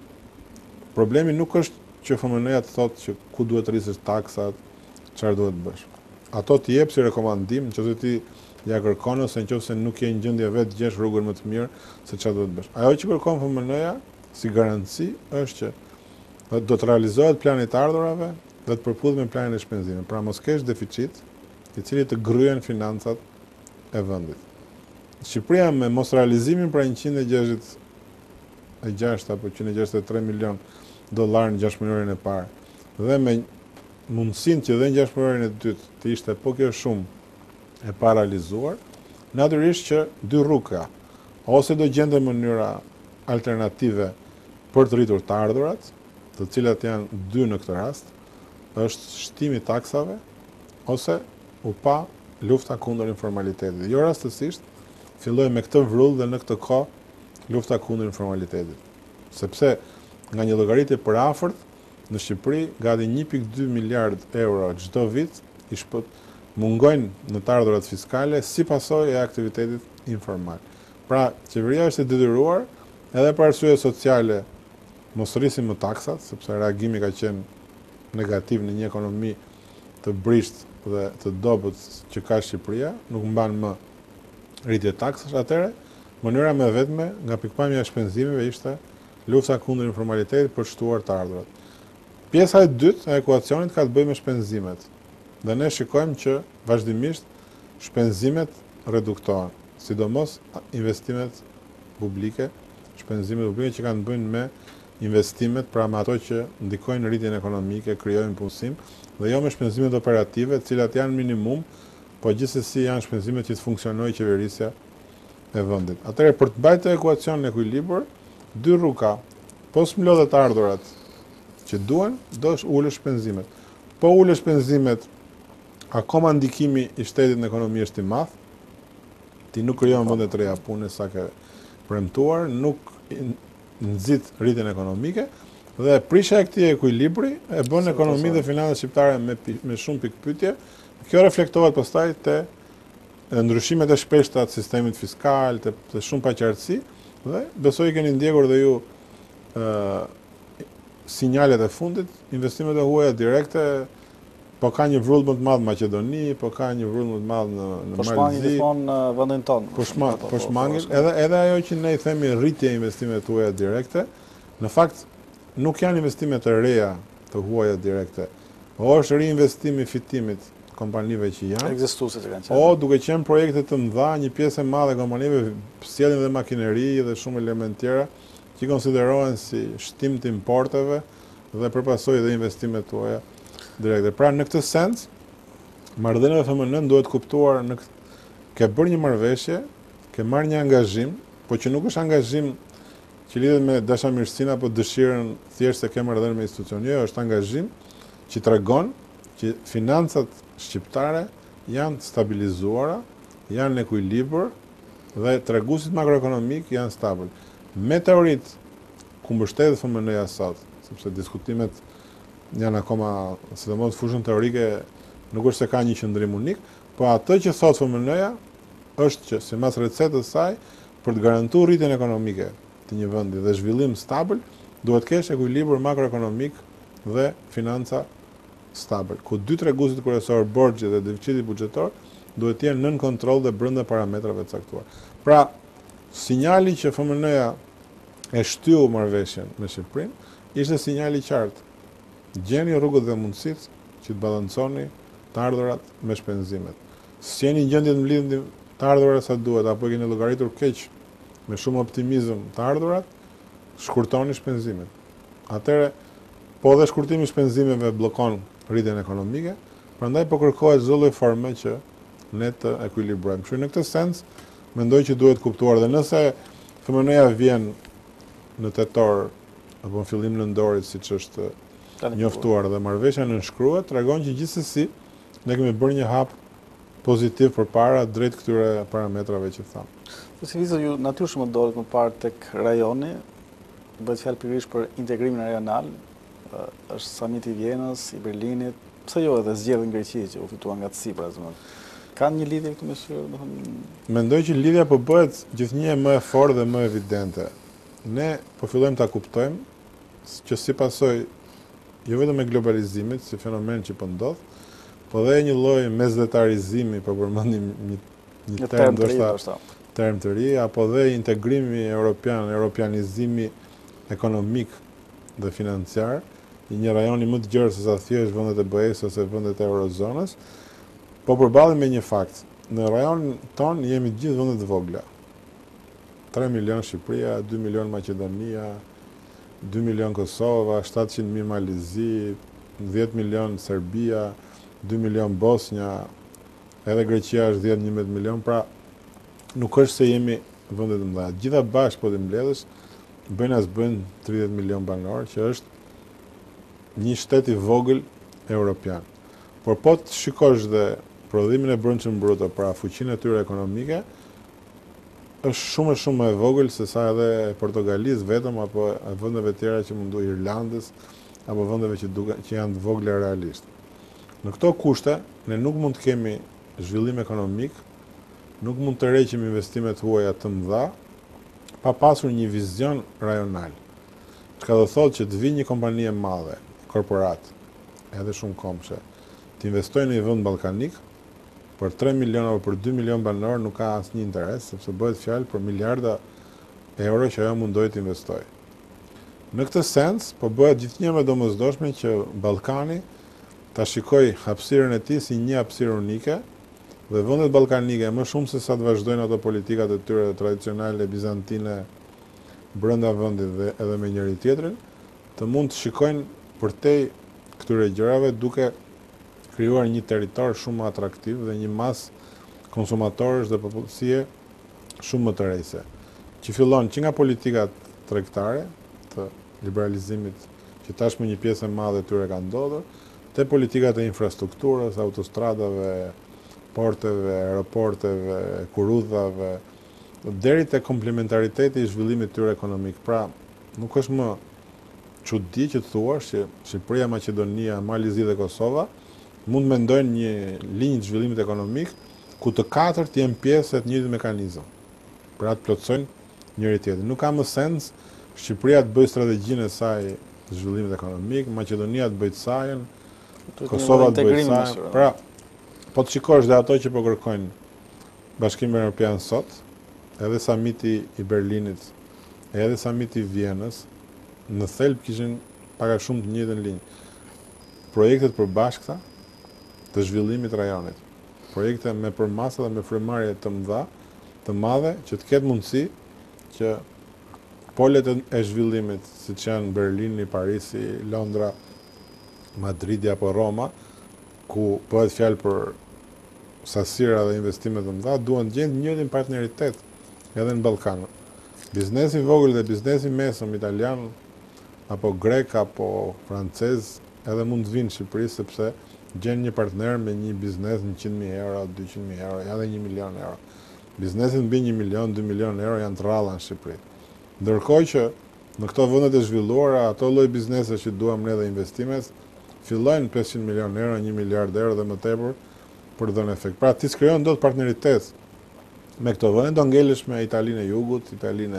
Problemi nuk është që F M N-ja të thotë që ku duhet rrisësh taksat, çfarë duhet bësh. Ato të jep si rekomandim, nëse ti ja kërkon ose nëse nuk je në gjendje vetë gjesh rrugën më të mirë se çfarë duhet bësh. Ajo që kërkon F M N-ja si garanci është që do të realizohet plani i të ardhurave dhe të përputhet me planin e shpenzimit. Pra mos kesh deficit, i cili të gryen financat e vendit. Shqipëria me mos realizimin pra njëqind e gjashtëdhjetë e gjashtë apo njëqind e gjashtëdhjetë e tre milion dollar në gjashtë e parë dhe me mundësinë që dhe në gjashtë e dytë të ishte po kjo shumë e paralizuar, natyrisht që dy rrugë ka. Ose do gjende mënyra alternative për të rritur të ardhurat, të cilat janë dy në këtë rast, është shtimi i taksave ose u pa lufta kundër informalitetit. Jo rastësisht filloi me këtë vrull dhe në këtë kohë lufta kundër informalitetit. Sepse nga një llogaritje për afërt në Shqipëri gati një pikë dy miliard euro çdo vit i shpët mungojnë në të ardhurat fiskale si pasojë e aktivitetit informal. Pra, qeveria është e detyruar edhe për arsye sociale mos rrisim më taksat, sepse reagimi ka qenë negativ në një ekonomi të brisht dhe të dobët që ka Shqipëria, nuk mban më rritje taksash, atëre mënyra më vetme nga pikpamja e shpenzimeve ishte lufta kundër informalitetit për shtuar të ardhurat. Pjesa e dytë e ekuacionit ka të bëjë me shpenzimet. Dhe ne shikojmë që vazhdimisht shpenzimet reduktohen, sidomos investimet publike, shpenzimet publike që kanë të bëjnë me investimet, pra me ato që ndikojnë në rritjen ekonomike, krijojnë punësim, dhe jo me shpenzimet operative, të cilat janë minimum, po gjithsesi janë shpenzimet që të funksionojë qeverisja e vendit. Atëherë për të mbajtur ekuacionin në ekuilibër, dy rruga ka. Po s'mlodhet të ardhurat që duhen, do të ulësh shpenzimet. Po ulësh shpenzimet, akoma ndikimi i shtetit në ekonomi është i madh. Ti nuk krijon vende të reja pune sa ke premtuar, nuk nxit rritjen ekonomike dhe prishja e këtij ekuilibri e bën ekonominë dhe financat shqiptare me me shumë pikpyetje. Kjo reflektohet pastaj te ndryshimet e shpeshta të sistemit fiskal, te, te shumë paqartësi dhe besoj keni ndjekur dhe ju ë sinjalet e fundit, investimet e huaja direkte, po ka një vrull më të madh në Maqedoni, po ka një vrull më të madh në në Po shmangin gjithmonë në vendin tonë. Po shmang, po shmangin, edhe edhe ajo që ne i themi rritje e investimeve të huaja direkte, në fakt nuk janë investime të reja të huaja direkte, po është reinvestimi i fitimit kompanive që janë, ekzistuese që kanë qenë. o duke qenë projekte të mëdha, një pjesë e madhe e kompanive sjellin dhe makineri dhe shumë elementë tjera që konsiderohen si shtim të importeve dhe përpasoj dhe investimet tuaja direkte. Pra në këtë sens, marrëdhënia F M N duhet kuptuar në ke bërë një marrëveshje, ke marrë një angazhim, po që nuk është angazhim që lidhet me dashamirësinë apo dëshirën thjesht se ke marrëdhënie me institucion. Jo, është angazhim që tregon që financat shqiptare janë stabilizuara, janë në ekuilibër dhe treguesit makroekonomik janë stabil. Me teoritë ku mbështetet F M N-ja sot, sepse diskutimet janë akoma, sidomos fushën teorike, nuk është se ka një qëndrim unik, po atë që thot F M N-ja është që sipas recetës saj për të garantuar rritjen ekonomike të një vendi dhe zhvillim stabil, duhet kesh ekuilibër makroekonomik dhe financa stabil, ku dy treguesit kryesor, borxhi dhe deficiti buxhetor, duhet të jenë nën kontroll dhe brenda parametrave të caktuar. Pra, sinjali që F M N-ja e shtyu marrëveshjen me Shqipërinë ishte sinjali i qartë. Gjeni rrugët dhe mundësitë që të balanconi të ardhurat me shpenzimet. S'jeni në gjendje të mblidhni të ardhurat sa duhet, apo keni llogaritur keq me shumë optimizëm të ardhurat, shkurtoni shpenzimet. Atëre, po dhe shkurtimi i shpenzimeve bllokon rritjen ekonomike, prandaj po kërkohet çdo lloj forme që ne të ekuilibrojmë. Kështu në këtë sens, mendoj që duhet kuptuar dhe nëse F M N-ja vjen në tetor apo në fillim nëndorit, siç është njoftuar dhe marrëveshja nënshkruhet, tregon që gjithsesi ne kemi bërë një hap pozitiv përpara drejt këtyre parametrave që tham. Si vizë ju natyrshëm ndodhet më parë tek rajoni, bëhet fjalë pikërisht për integrimin rajonal, është samiti i Vjenës, i Berlinit, pse jo edhe zgjedhjen në Greqi që u fitua nga Tsipra, domethënë. Kanë një lidhje këtu me shë, domethënë. Mendoj që lidhja po bëhet gjithnjë më e fortë dhe më evidente. Ne po fillojmë ta kuptojmë që si pasojë jo vetëm e globalizimit, si fenomen që po ndodh, po dhe një lloj mesdhetarizimi, po përmendim një, një term ndoshta term të ri, apo dhe integrimi europian, europianizimi ekonomik dhe financiar, i një rajoni më të gjerë se sa thjesht vendet e B E-s ose vendet e Eurozonës, po përballemi me një fakt. Në rajonin ton jemi të gjithë vende të vogla. tre milion Shqipëria, dy milion Maqedonia, dy milion Kosova, shtatëqind mijë Malizi, dhjetë milion Serbia, dy milion Bosnja, edhe Greqia është dhjetë njëmbëdhjetë milion, pra nuk është se jemi vende të mëdha. Gjitha bashkë po të mbledhësh, bëjnë as bëjnë tridhjetë milion banor, që është një shtet i vogël europian. Por po të shikosh dhe prodhimin e brendshëm bruto, pra fuqinë e tyre ekonomike, është shumë e shumë më e vogël se sa edhe e Portugalisë vetëm, apo e vendeve tjera që mundu Irlandës, apo vendeve që, duke, që janë të vogla realisht. Në këto kushte, ne nuk mund të kemi zhvillim ekonomik, nuk mund të rreqim investimet huaja të mëdha, pa pasur një vizion rajonal. Çka do thotë që të vijë një kompani e madhe, korporat, edhe shumë komshe, të investojë në një vend ballkanik, për tre milion apo për dy milion banor nuk ka asnjë interes, sepse bëhet fjalë për miliarda euro që ajo mundoi të investojë. Në këtë sens, po bëhet gjithnjë më domosdoshme që Ballkani ta shikojë hapësirën e tij si një hapësirë unike, dhe vendet ballkanike më shumë se sa të vazhdojnë ato politikat e tyre tradicionale bizantine brenda vendit dhe edhe me njëri tjetrin, të mund të shikojnë përtej këtyre gjërave duke krijuar një territor shumë më atraktiv dhe një masë konsumatorësh dhe popullsie shumë më të rejse, që fillon që nga politikat tregtare të liberalizimit që tashmë një pjesë e madhe e tyre ka ndodhur, te politikat e infrastrukturës, autostradave, porteve, aeroporteve, kurudhave, deri te komplementariteti i zhvillimit tyre ekonomik. Pra, nuk është më çudi që të thuash që Shqipëria, Maqedonia, Malizi dhe Kosova mund mendojnë një linjë të zhvillimit ekonomik ku të katërt janë pjesë të njëjtit mekanizëm. Pra të plotësojnë njëri tjetrin. Nuk ka më sens Shqipëria të bëjë strategjinë e saj të zhvillimit ekonomik, Maqedonia të bëjë sajën, Kosova të bëjë sajën. Pra, po të shikosh dhe ato që po kërkojnë Bashkimi Evropian sot, edhe samiti i Berlinit, edhe samiti i Vjenës, në thelb kishin pak a shumë të njëjtën linjë. Projektet përbashkëta, të zhvillimit rajonit. Projekte me përmasa dhe me frymëmarrje të mëdha, të madhe, që të ketë mundësi që polet e zhvillimit, siç janë Berlini, Parisi, Londra, Madridi apo Roma, ku bëhet fjalë për sasira dhe investime të mëdha, duan të gjejnë njërin partneritet edhe në Ballkan. Biznesi i vogël dhe biznesi i mesëm italian apo grek apo francez edhe mund të vinë në Shqipëri sepse gjen një partner me një biznes njëqind mijë euro, dyqind mijë euro, edhe një milion euro. Bizneset mbi një milion, dy milion euro janë të rralla në Shqipëri. Ndërkohë që në këto vendet e zhvilluara, ato lloj biznese që duam ne dhe investimet, fillojnë pesëqind milion euro, një miliard euro dhe më tepër për të dhënë efekt. Pra ti s'krijon dot partneritet me këto vende, do ngelesh me Italinë e Jugut, Italinë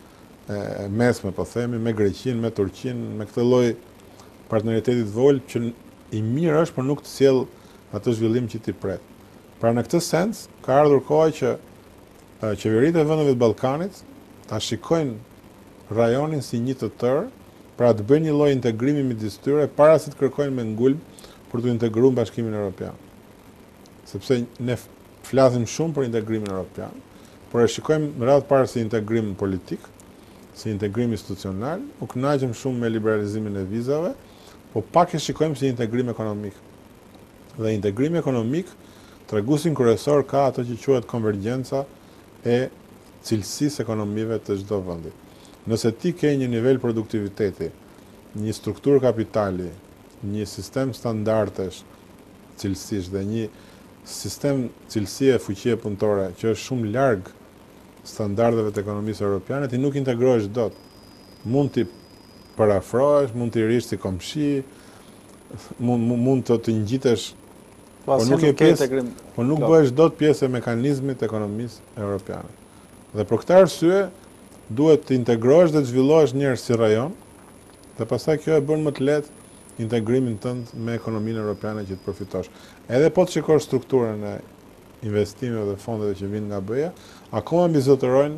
e mesme, po themi, me Greqinë, me Turqinë, me këtë lloj partneriteti të vogël që i mirë është, por nuk të sjell atë zhvillim që ti pret. Pra në këtë sens, ka ardhur koha që qeveritë e vendeve të Ballkanit ta shikojnë rajonin si një të tërë, pra të bëjnë një lloj integrimi midis tyre para se të kërkojnë me ngulm për të integruar në Bashkimin Evropian. Sepse ne flasim shumë për integrimin evropian, por e shikojmë në radhë parë si integrim politik, si integrim institucional, u kënaqem shumë me liberalizimin e vizave, po pak e shikojmë si integrim ekonomik. Dhe integrimi ekonomik, treguesin kryesor ka ato që quhet konvergjenca e cilësisë ekonomive të çdo vendi. Nëse ti ke një nivel produktiviteti, një strukturë kapitali, një sistem standardesh cilësish dhe një sistem cilësie e fuqie punëtore që është shumë larg standardeve të ekonomisë europiane, ti nuk integrohesh dot. Mund t'i parafrohesh, mund t'i rish si komshi, mund, mund të të ngjitesh, po nuk e pjesë, po nuk bëhesh dot pjesë e mekanizmit të ekonomisë europiane. Dhe për këtë arsye duhet të integrohesh dhe të zhvillohesh njerëz si rajon, dhe pastaj kjo e bën më të lehtë integrimin tënd me ekonominë europiane që të përfitosh. Edhe po të shikosh strukturën e investimeve dhe fondeve që vijnë nga B E A, akoma mbizotërojnë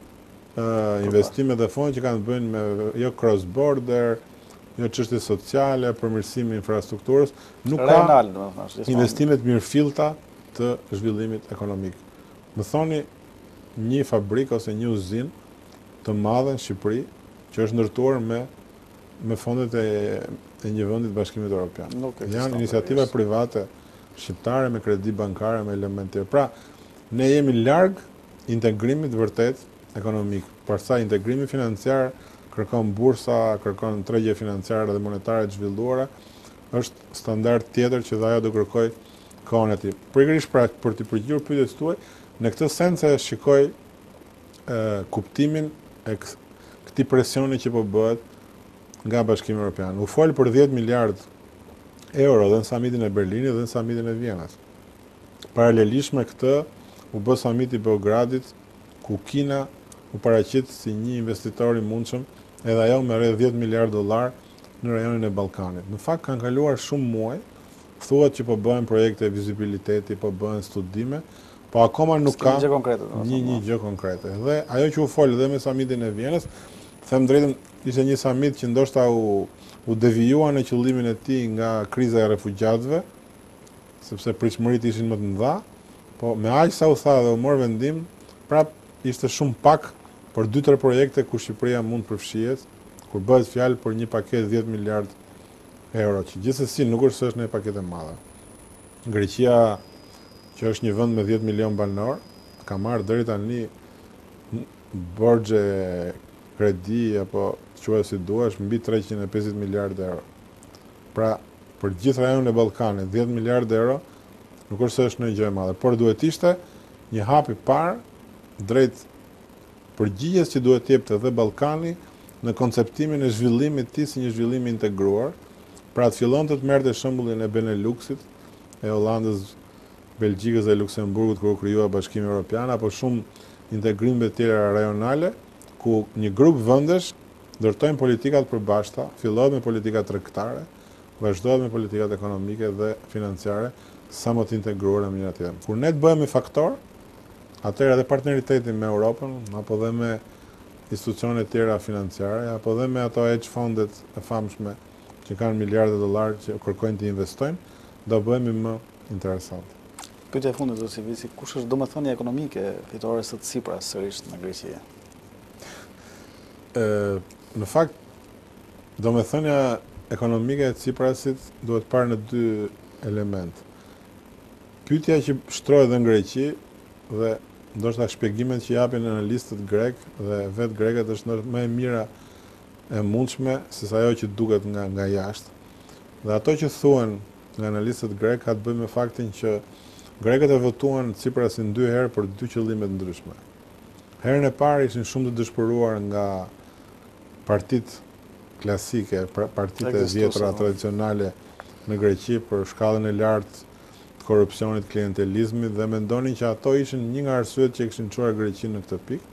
uh, investimet dhe fonde që kanë të bëjnë me jo cross border, jo çështje sociale, përmirësimi i infrastrukturës, nuk Regional, ka investimet mirëfillta të zhvillimit ekonomik. Më thoni një fabrikë ose një uzinë të madhe në Shqipëri që është ndërtuar me me fondet e, e një vendi të Bashkimit Evropian. Janë iniciativa private shqiptare me kredi bankare, me elemente. Pra, ne jemi larg integrimit vërtet ekonomik. Përsa integrimi financiar kërkon bursa, kërkon tregje financiare dhe monetare të zhvilluara, është standard tjetër që dhe ajo do kërkoj kohën e tij. Pikërisht pra për të përgjigjur pyetjes tuaj, në këtë sens e shikoj e, kuptimin e këtij presioni që po bëhet nga Bashkimi Evropian. U fol për dhjetë miliard euro dhe në samitin e Berlinit dhe në samitin e Vienës. Paralelisht me këtë, u bë samiti i Beogradit, ku Kina u paraqit si një investitor i mundshëm, edhe ajo me rreth dhjetë miliard dollar në rajonin e Ballkanit. Në fakt kanë kaluar shumë muaj, thuhet që po bëhen projekte vizibiliteti, po bëhen studime, po akoma nuk ka një gjë konkrete. Një një gjë konkrete. Dhe ajo që u fol dhe me samitin e Vienës, them drejtën, ishte një samit që ndoshta u, u devijua në qëllimin e tij nga kriza e refugjatëve, sepse pritshmëritë ishin më të mëdha, po me aq sa u tha dhe u mor vendim, prap ishte shumë pak për dy tre projekte ku Shqipëria mund përfshihet, kur bëhet fjalë për një paketë dhjetë miliard euro, që gjithsesi nuk është se është një paketë e madhe. Greqia, që është një vend me dhjetë milion banor, ka marrë deri tani borxhe kredi apo quaj si duash mbi treqind e pesëdhjetë miliard euro. Pra, për gjithë rajonin e Ballkanit, dhjetë miliard euro nuk është se është një gjë e madhe, por duhet ishte një hap i parë drejt përgjigjes që duhet jepte edhe Ballkani në konceptimin e zhvillimit të tij si një zhvillim i integruar. Pra të fillonte të merrte shembullin e Beneluxit, e Hollandës, Belgjikës dhe Luksemburgut kur u krijua Bashkimi Evropian, apo shumë integrime të tjera rajonale, ku një grup vendesh ndërtojnë politikat përbashkëta, fillohet me politikat tregtare, vazhdohet me politikat ekonomike dhe financiare, sa më të integruara me njëra tjetrën. Kur ne të bëhemi faktor, atëherë edhe partneriteti me Europën, apo dhe me institucionet tjera financiare, apo dhe me ato hedge fondet e famshme që kanë miliarde dollar që kërkojnë të investojnë, do bëhemi më interesante. Pyetja e fundit, zoti Vici, kush është domethënia ekonomike fitores së Tsipras sërish në Greqi? Ë, në fakt, domethënia ekonomike e Tsiprasit duhet parë në dy element. Pyetja që shtrohet në Greqi dhe ndoshta shpjegimet që japin analistët grek dhe vetë grekët është më e mira e mundshme se sa ajo që duket nga nga jashtë. Dhe ato që thuhen nga analistët grek ka të bëjë me faktin që grekët e votuan Tsiprasin dy herë për dy qëllime të ndryshme. Herën e parë ishin shumë të dëshpëruar nga partitë klasike, partitë e vjetra tradicionale në Greqi për shkallën e lartë të korrupsionit, klientelizmit dhe mendonin që ato ishin një nga arsyet që kishin çuar Greqinë në këtë pikë.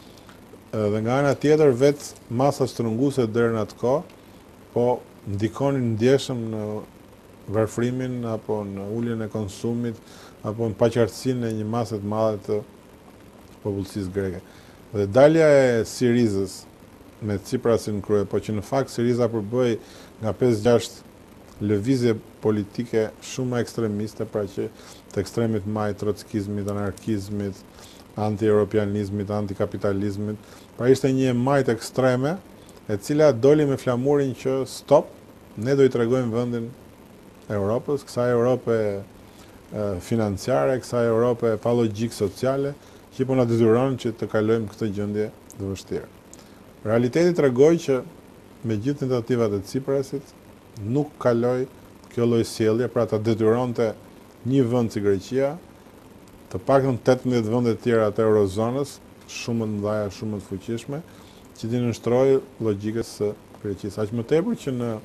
Dhe nga ana tjetër vetë masa shtrënguese deri në atë kohë po ndikonin ndjeshëm në varfrimin apo në uljen e konsumit apo në paqartësinë e një mase të madhe të popullsisë greke. Dhe dalja e Sirizës me Tsiprasin në krye, po që në fakt Siriza përbëj nga pesë gjashtë lëvizje politike shumë ekstremiste, pra që të ekstremit maj, trockizmit, anarkizmit, anti-europianizmit, anti-kapitalizmit, pra ishte një majt ekstreme, e cila doli me flamurin që stop, ne do i tregojmë vendin Europës, kësaj Europe financiare, kësaj Europe pa logjik sociale, që po na detyron që të kalojmë këtë gjendje të vështirë. Realiteti tregoi që me gjithë tentativat e Tsiprasit nuk kaloi kjo lloj sjellje, pra ta detyronte një vend si Greqia, të paktën tetëmbëdhjetë vende të tjera të eurozonës, shumë më të mëdha, shumë më të fuqishme, që t'i nënshtrojë logjikës së Greqisë. Aq më tepër që në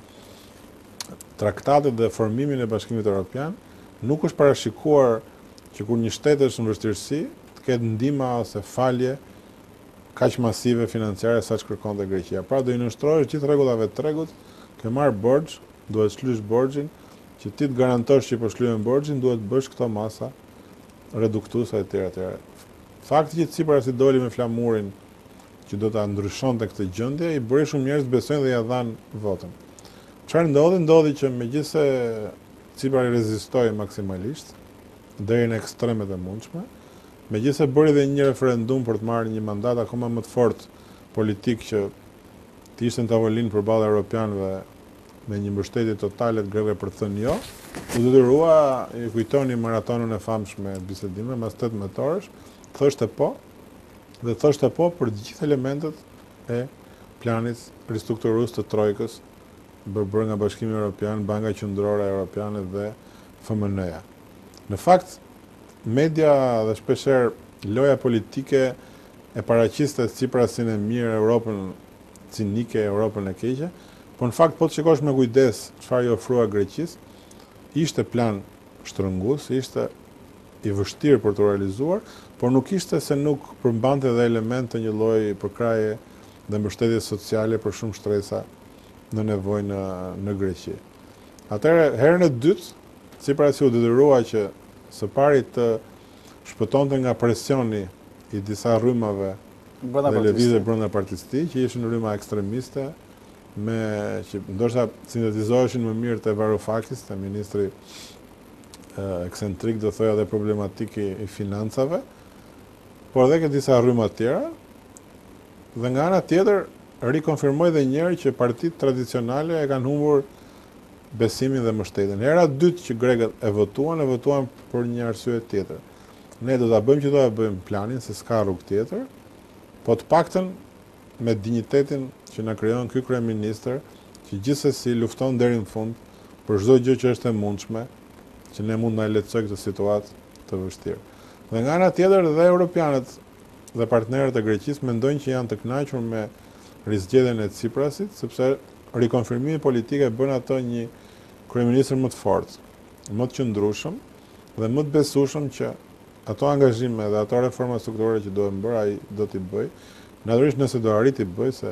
traktatet dhe formimin e Bashkimit Evropian nuk është parashikuar që kur një shtet është në vështirësi, të ketë ndihmë ose falje kaq masive financiare sa që kërkonte Greqia. Pra do i nënshtrohesh gjithë rregullave të tregut, ke marr borxh, duhet shlysh borxhin, që ti të garantosh që po shlyen borxhin, duhet bësh këto masa reduktuese etj etj. Fakti që Tsiprasi doli me flamurin që do ta ndryshonte këtë gjendje, i bëri shumë njerëz të besojnë dhe ja dhanë votën. Çfarë ndodhi? Ndodhi që megjithëse Tsipras rezistoi maksimalisht deri në ekstremet e mundshme, megjithëse bëri edhe një referendum për të marrë një mandat akoma më të fortë politik që të ishte në tavolinë përballë europianëve me një mbështetje totale të grekëve për të thënë jo, u detyrua, i kujtoni maratonën e famshme bisedime mas tetëmbëdhjetë orësh, thoshte po, dhe thoshte po për të gjithë elementet e planit ristrukturues të trojkës bërë nga Bashkimi Evropian, Banka Qendrore Evropiane dhe F M N-ja. Në fakt, media dhe shpeshherë loja politike e paraqiste Tsiprasin e mirë, Europën cinike, Europën e keqe, por në fakt po të shikosh me kujdes çfarë i ofrua Greqisë, ishte plan shtrëngues, ishte i vështirë për të realizuar, por nuk ishte se nuk përmbante edhe element të një lloji përkraje dhe mbështetje sociale për shumë shtresa në nevojë në, në Greqi. Atëherë, herën e dytë, Tsiprasi u detyrua që së pari të shpëtonte nga presioni i disa rrymave dhe lëvizje brenda partisë tij, që ishin rryma ekstremiste, me që ndoshta sintetizoheshin më mirë te Varoufakis, te ministri ekscentrik, do thoya dhe problematik i, i financave, por edhe ke disa rryma të tjera, dhe nga ana tjetër rikonfirmoi edhe një herë që partitë tradicionale e kanë humbur besimin dhe mbështetjen. Hera e dytë që grekët e votuan, e votuan për një arsye tjetër. Ne do ta bëjmë që do ta bëjmë planin, se s'ka rrugë tjetër, po të paktën me dinjitetin që na krijon ky kryeministër, që gjithsesi lufton deri në fund për çdo gjë që është e mundshme, që ne mund na lehtësoj këtë situatë të vështirë. Dhe nga ana tjetër dhe europianët dhe partnerët e Greqisë mendojnë që janë të kënaqur me rizgjedhjen e Tsiprasit, sepse rikonfirmimi politik e bën ato një kryeministër më të fortë, më të qëndrueshëm dhe më të besueshëm që ato angazhime dhe ato reforma strukturore që duhen bërë, ai do t'i bëj. Natyrisht nëse do arrit t'i bëj, se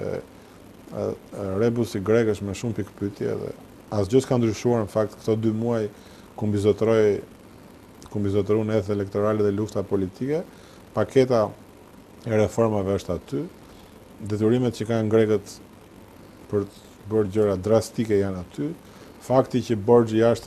rebusi grek është me shumë pikpyetje dhe asgjë s'ka ndryshuar në fakt këto dy muaj ku mbizotroi ku mbizotruan ethe elektorale dhe lufta politike, paketa e reformave është aty, detyrimet që kanë grekët për të bërë gjëra drastike janë aty, fakti që borxhi jashtëm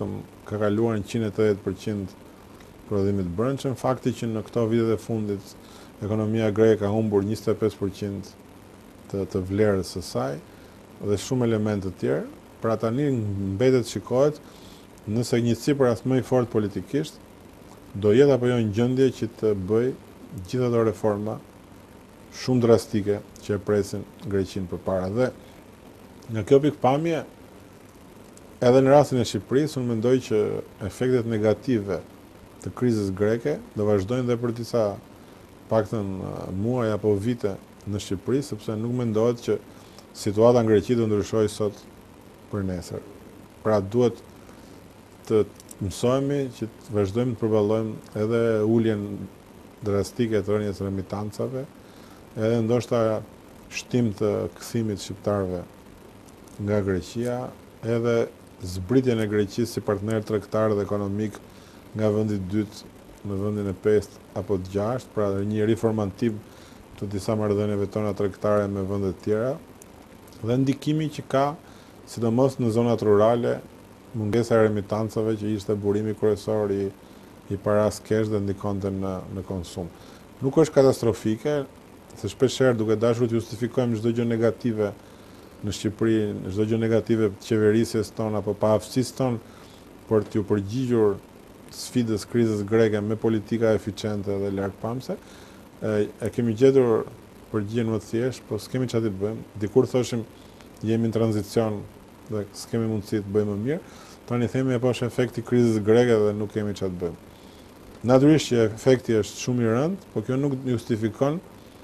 ka kaluar në njëqind e tetëdhjetë përqind prodhimit brendshëm, fakti që në këto vitet e fundit ekonomia greke ka humbur njëzet e pesë përqind të, të vlerës së saj dhe shumë elemente të tjerë. Pra tani mbetet shikohet nëse një Sipër më i fortë politikisht do jetë apo jo në gjendje që të bëj gjitha ato reforma shumë drastike që e presin Greqinë përpara. Dhe nga kjo pikpamje, edhe në rastin e Shqipërisë, unë mendoj që efektet negative të krizës greke do vazhdojnë dhe për disa paktën muaj apo vite në Shqipëri, sepse nuk mendohet që situata në Greqi do ndryshojë sot për nesër. Pra duhet të mësojmë që të vazhdojmë të përballojmë edhe uljen drastike të rënjes remitancave, edhe ndoshta shtim të kthimit shqiptarëve nga Greqia, edhe zbritjen e Greqisë si partner tregtar dhe ekonomik nga vendi i dytë në vendin e pestë apo të gjashtë, pra një riformantim të disa marrëdhënieve tona tregtare me vende të tjera, dhe ndikimi që ka, sidomos në zonat rurale, mungesa e remitancave që ishte burimi kryesor i, i paras kesh dhe ndikonte në, në konsum. Nuk është katastrofike, se shpeshherë duke dashur të justifikojmë çdo gjë negative në Shqipëri, çdo gjë negative të qeverisjes tonë apo paaftësisë tonë për t'ju përgjigjur sfidës krizës greke me politika eficiente dhe largpamëse, e, e kemi gjetur përgjigjen më të thjeshtë, po s'kemi çfarë të bëjmë. Dikur thoshim jemi në tranzicion dhe s'kemi mundësi të bëjmë më mirë, tani themi apo është efekti krizës greke dhe nuk kemi çfarë të bëjmë. Natyrisht që efekti është shumë i rëndë, po kjo nuk justifikon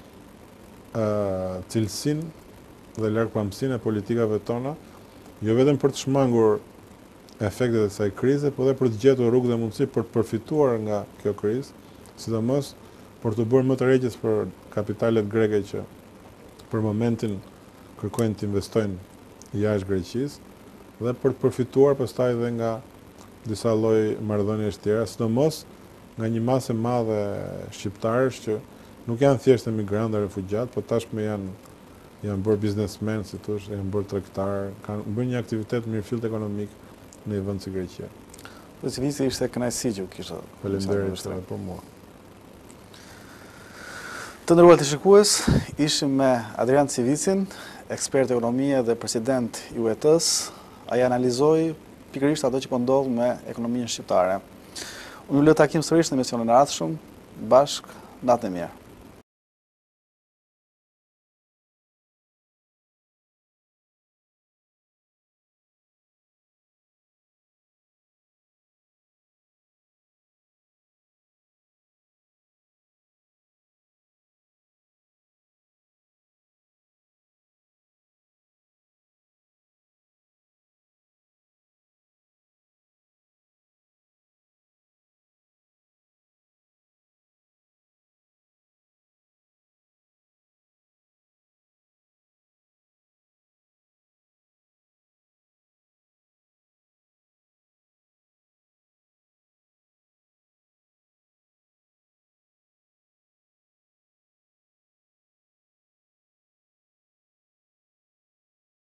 uh, cilësinë dhe largpamësinë e politikave tona, jo vetëm për të shmangur efektet e kësaj krize, po edhe për të gjetur rrugë dhe mundësi për të përfituar nga kjo krizë, sidomos për të bërë më të rrejtjes për kapitalet greke që për momentin kërkojnë të investojnë jashtë Greqisë dhe për të përfituar pastaj edhe nga disa lloj marrëdhëniesh tjera, sidomos nga një masë e madhe shqiptarësh që nuk janë thjesht emigrantë dhe refugjat, po tashmë janë janë bërë biznesmen, si thosh, janë bërë tregtar, kanë bërë një aktivitet mirëfillt ekonomik në një vend si Greqia. Dhe që visi ishte kënaqësi që u kisha. Faleminderit për mua. Të nderuar të shikues, ishim me Adrian Civicin, ekspert ekonomie dhe president i U E T-s. Ai analizoi pikërisht ato që po ndodh me ekonominë shqiptare. Unë ju lë takim sërish në emisionin e ardhshëm, bashkë, natë e mirë.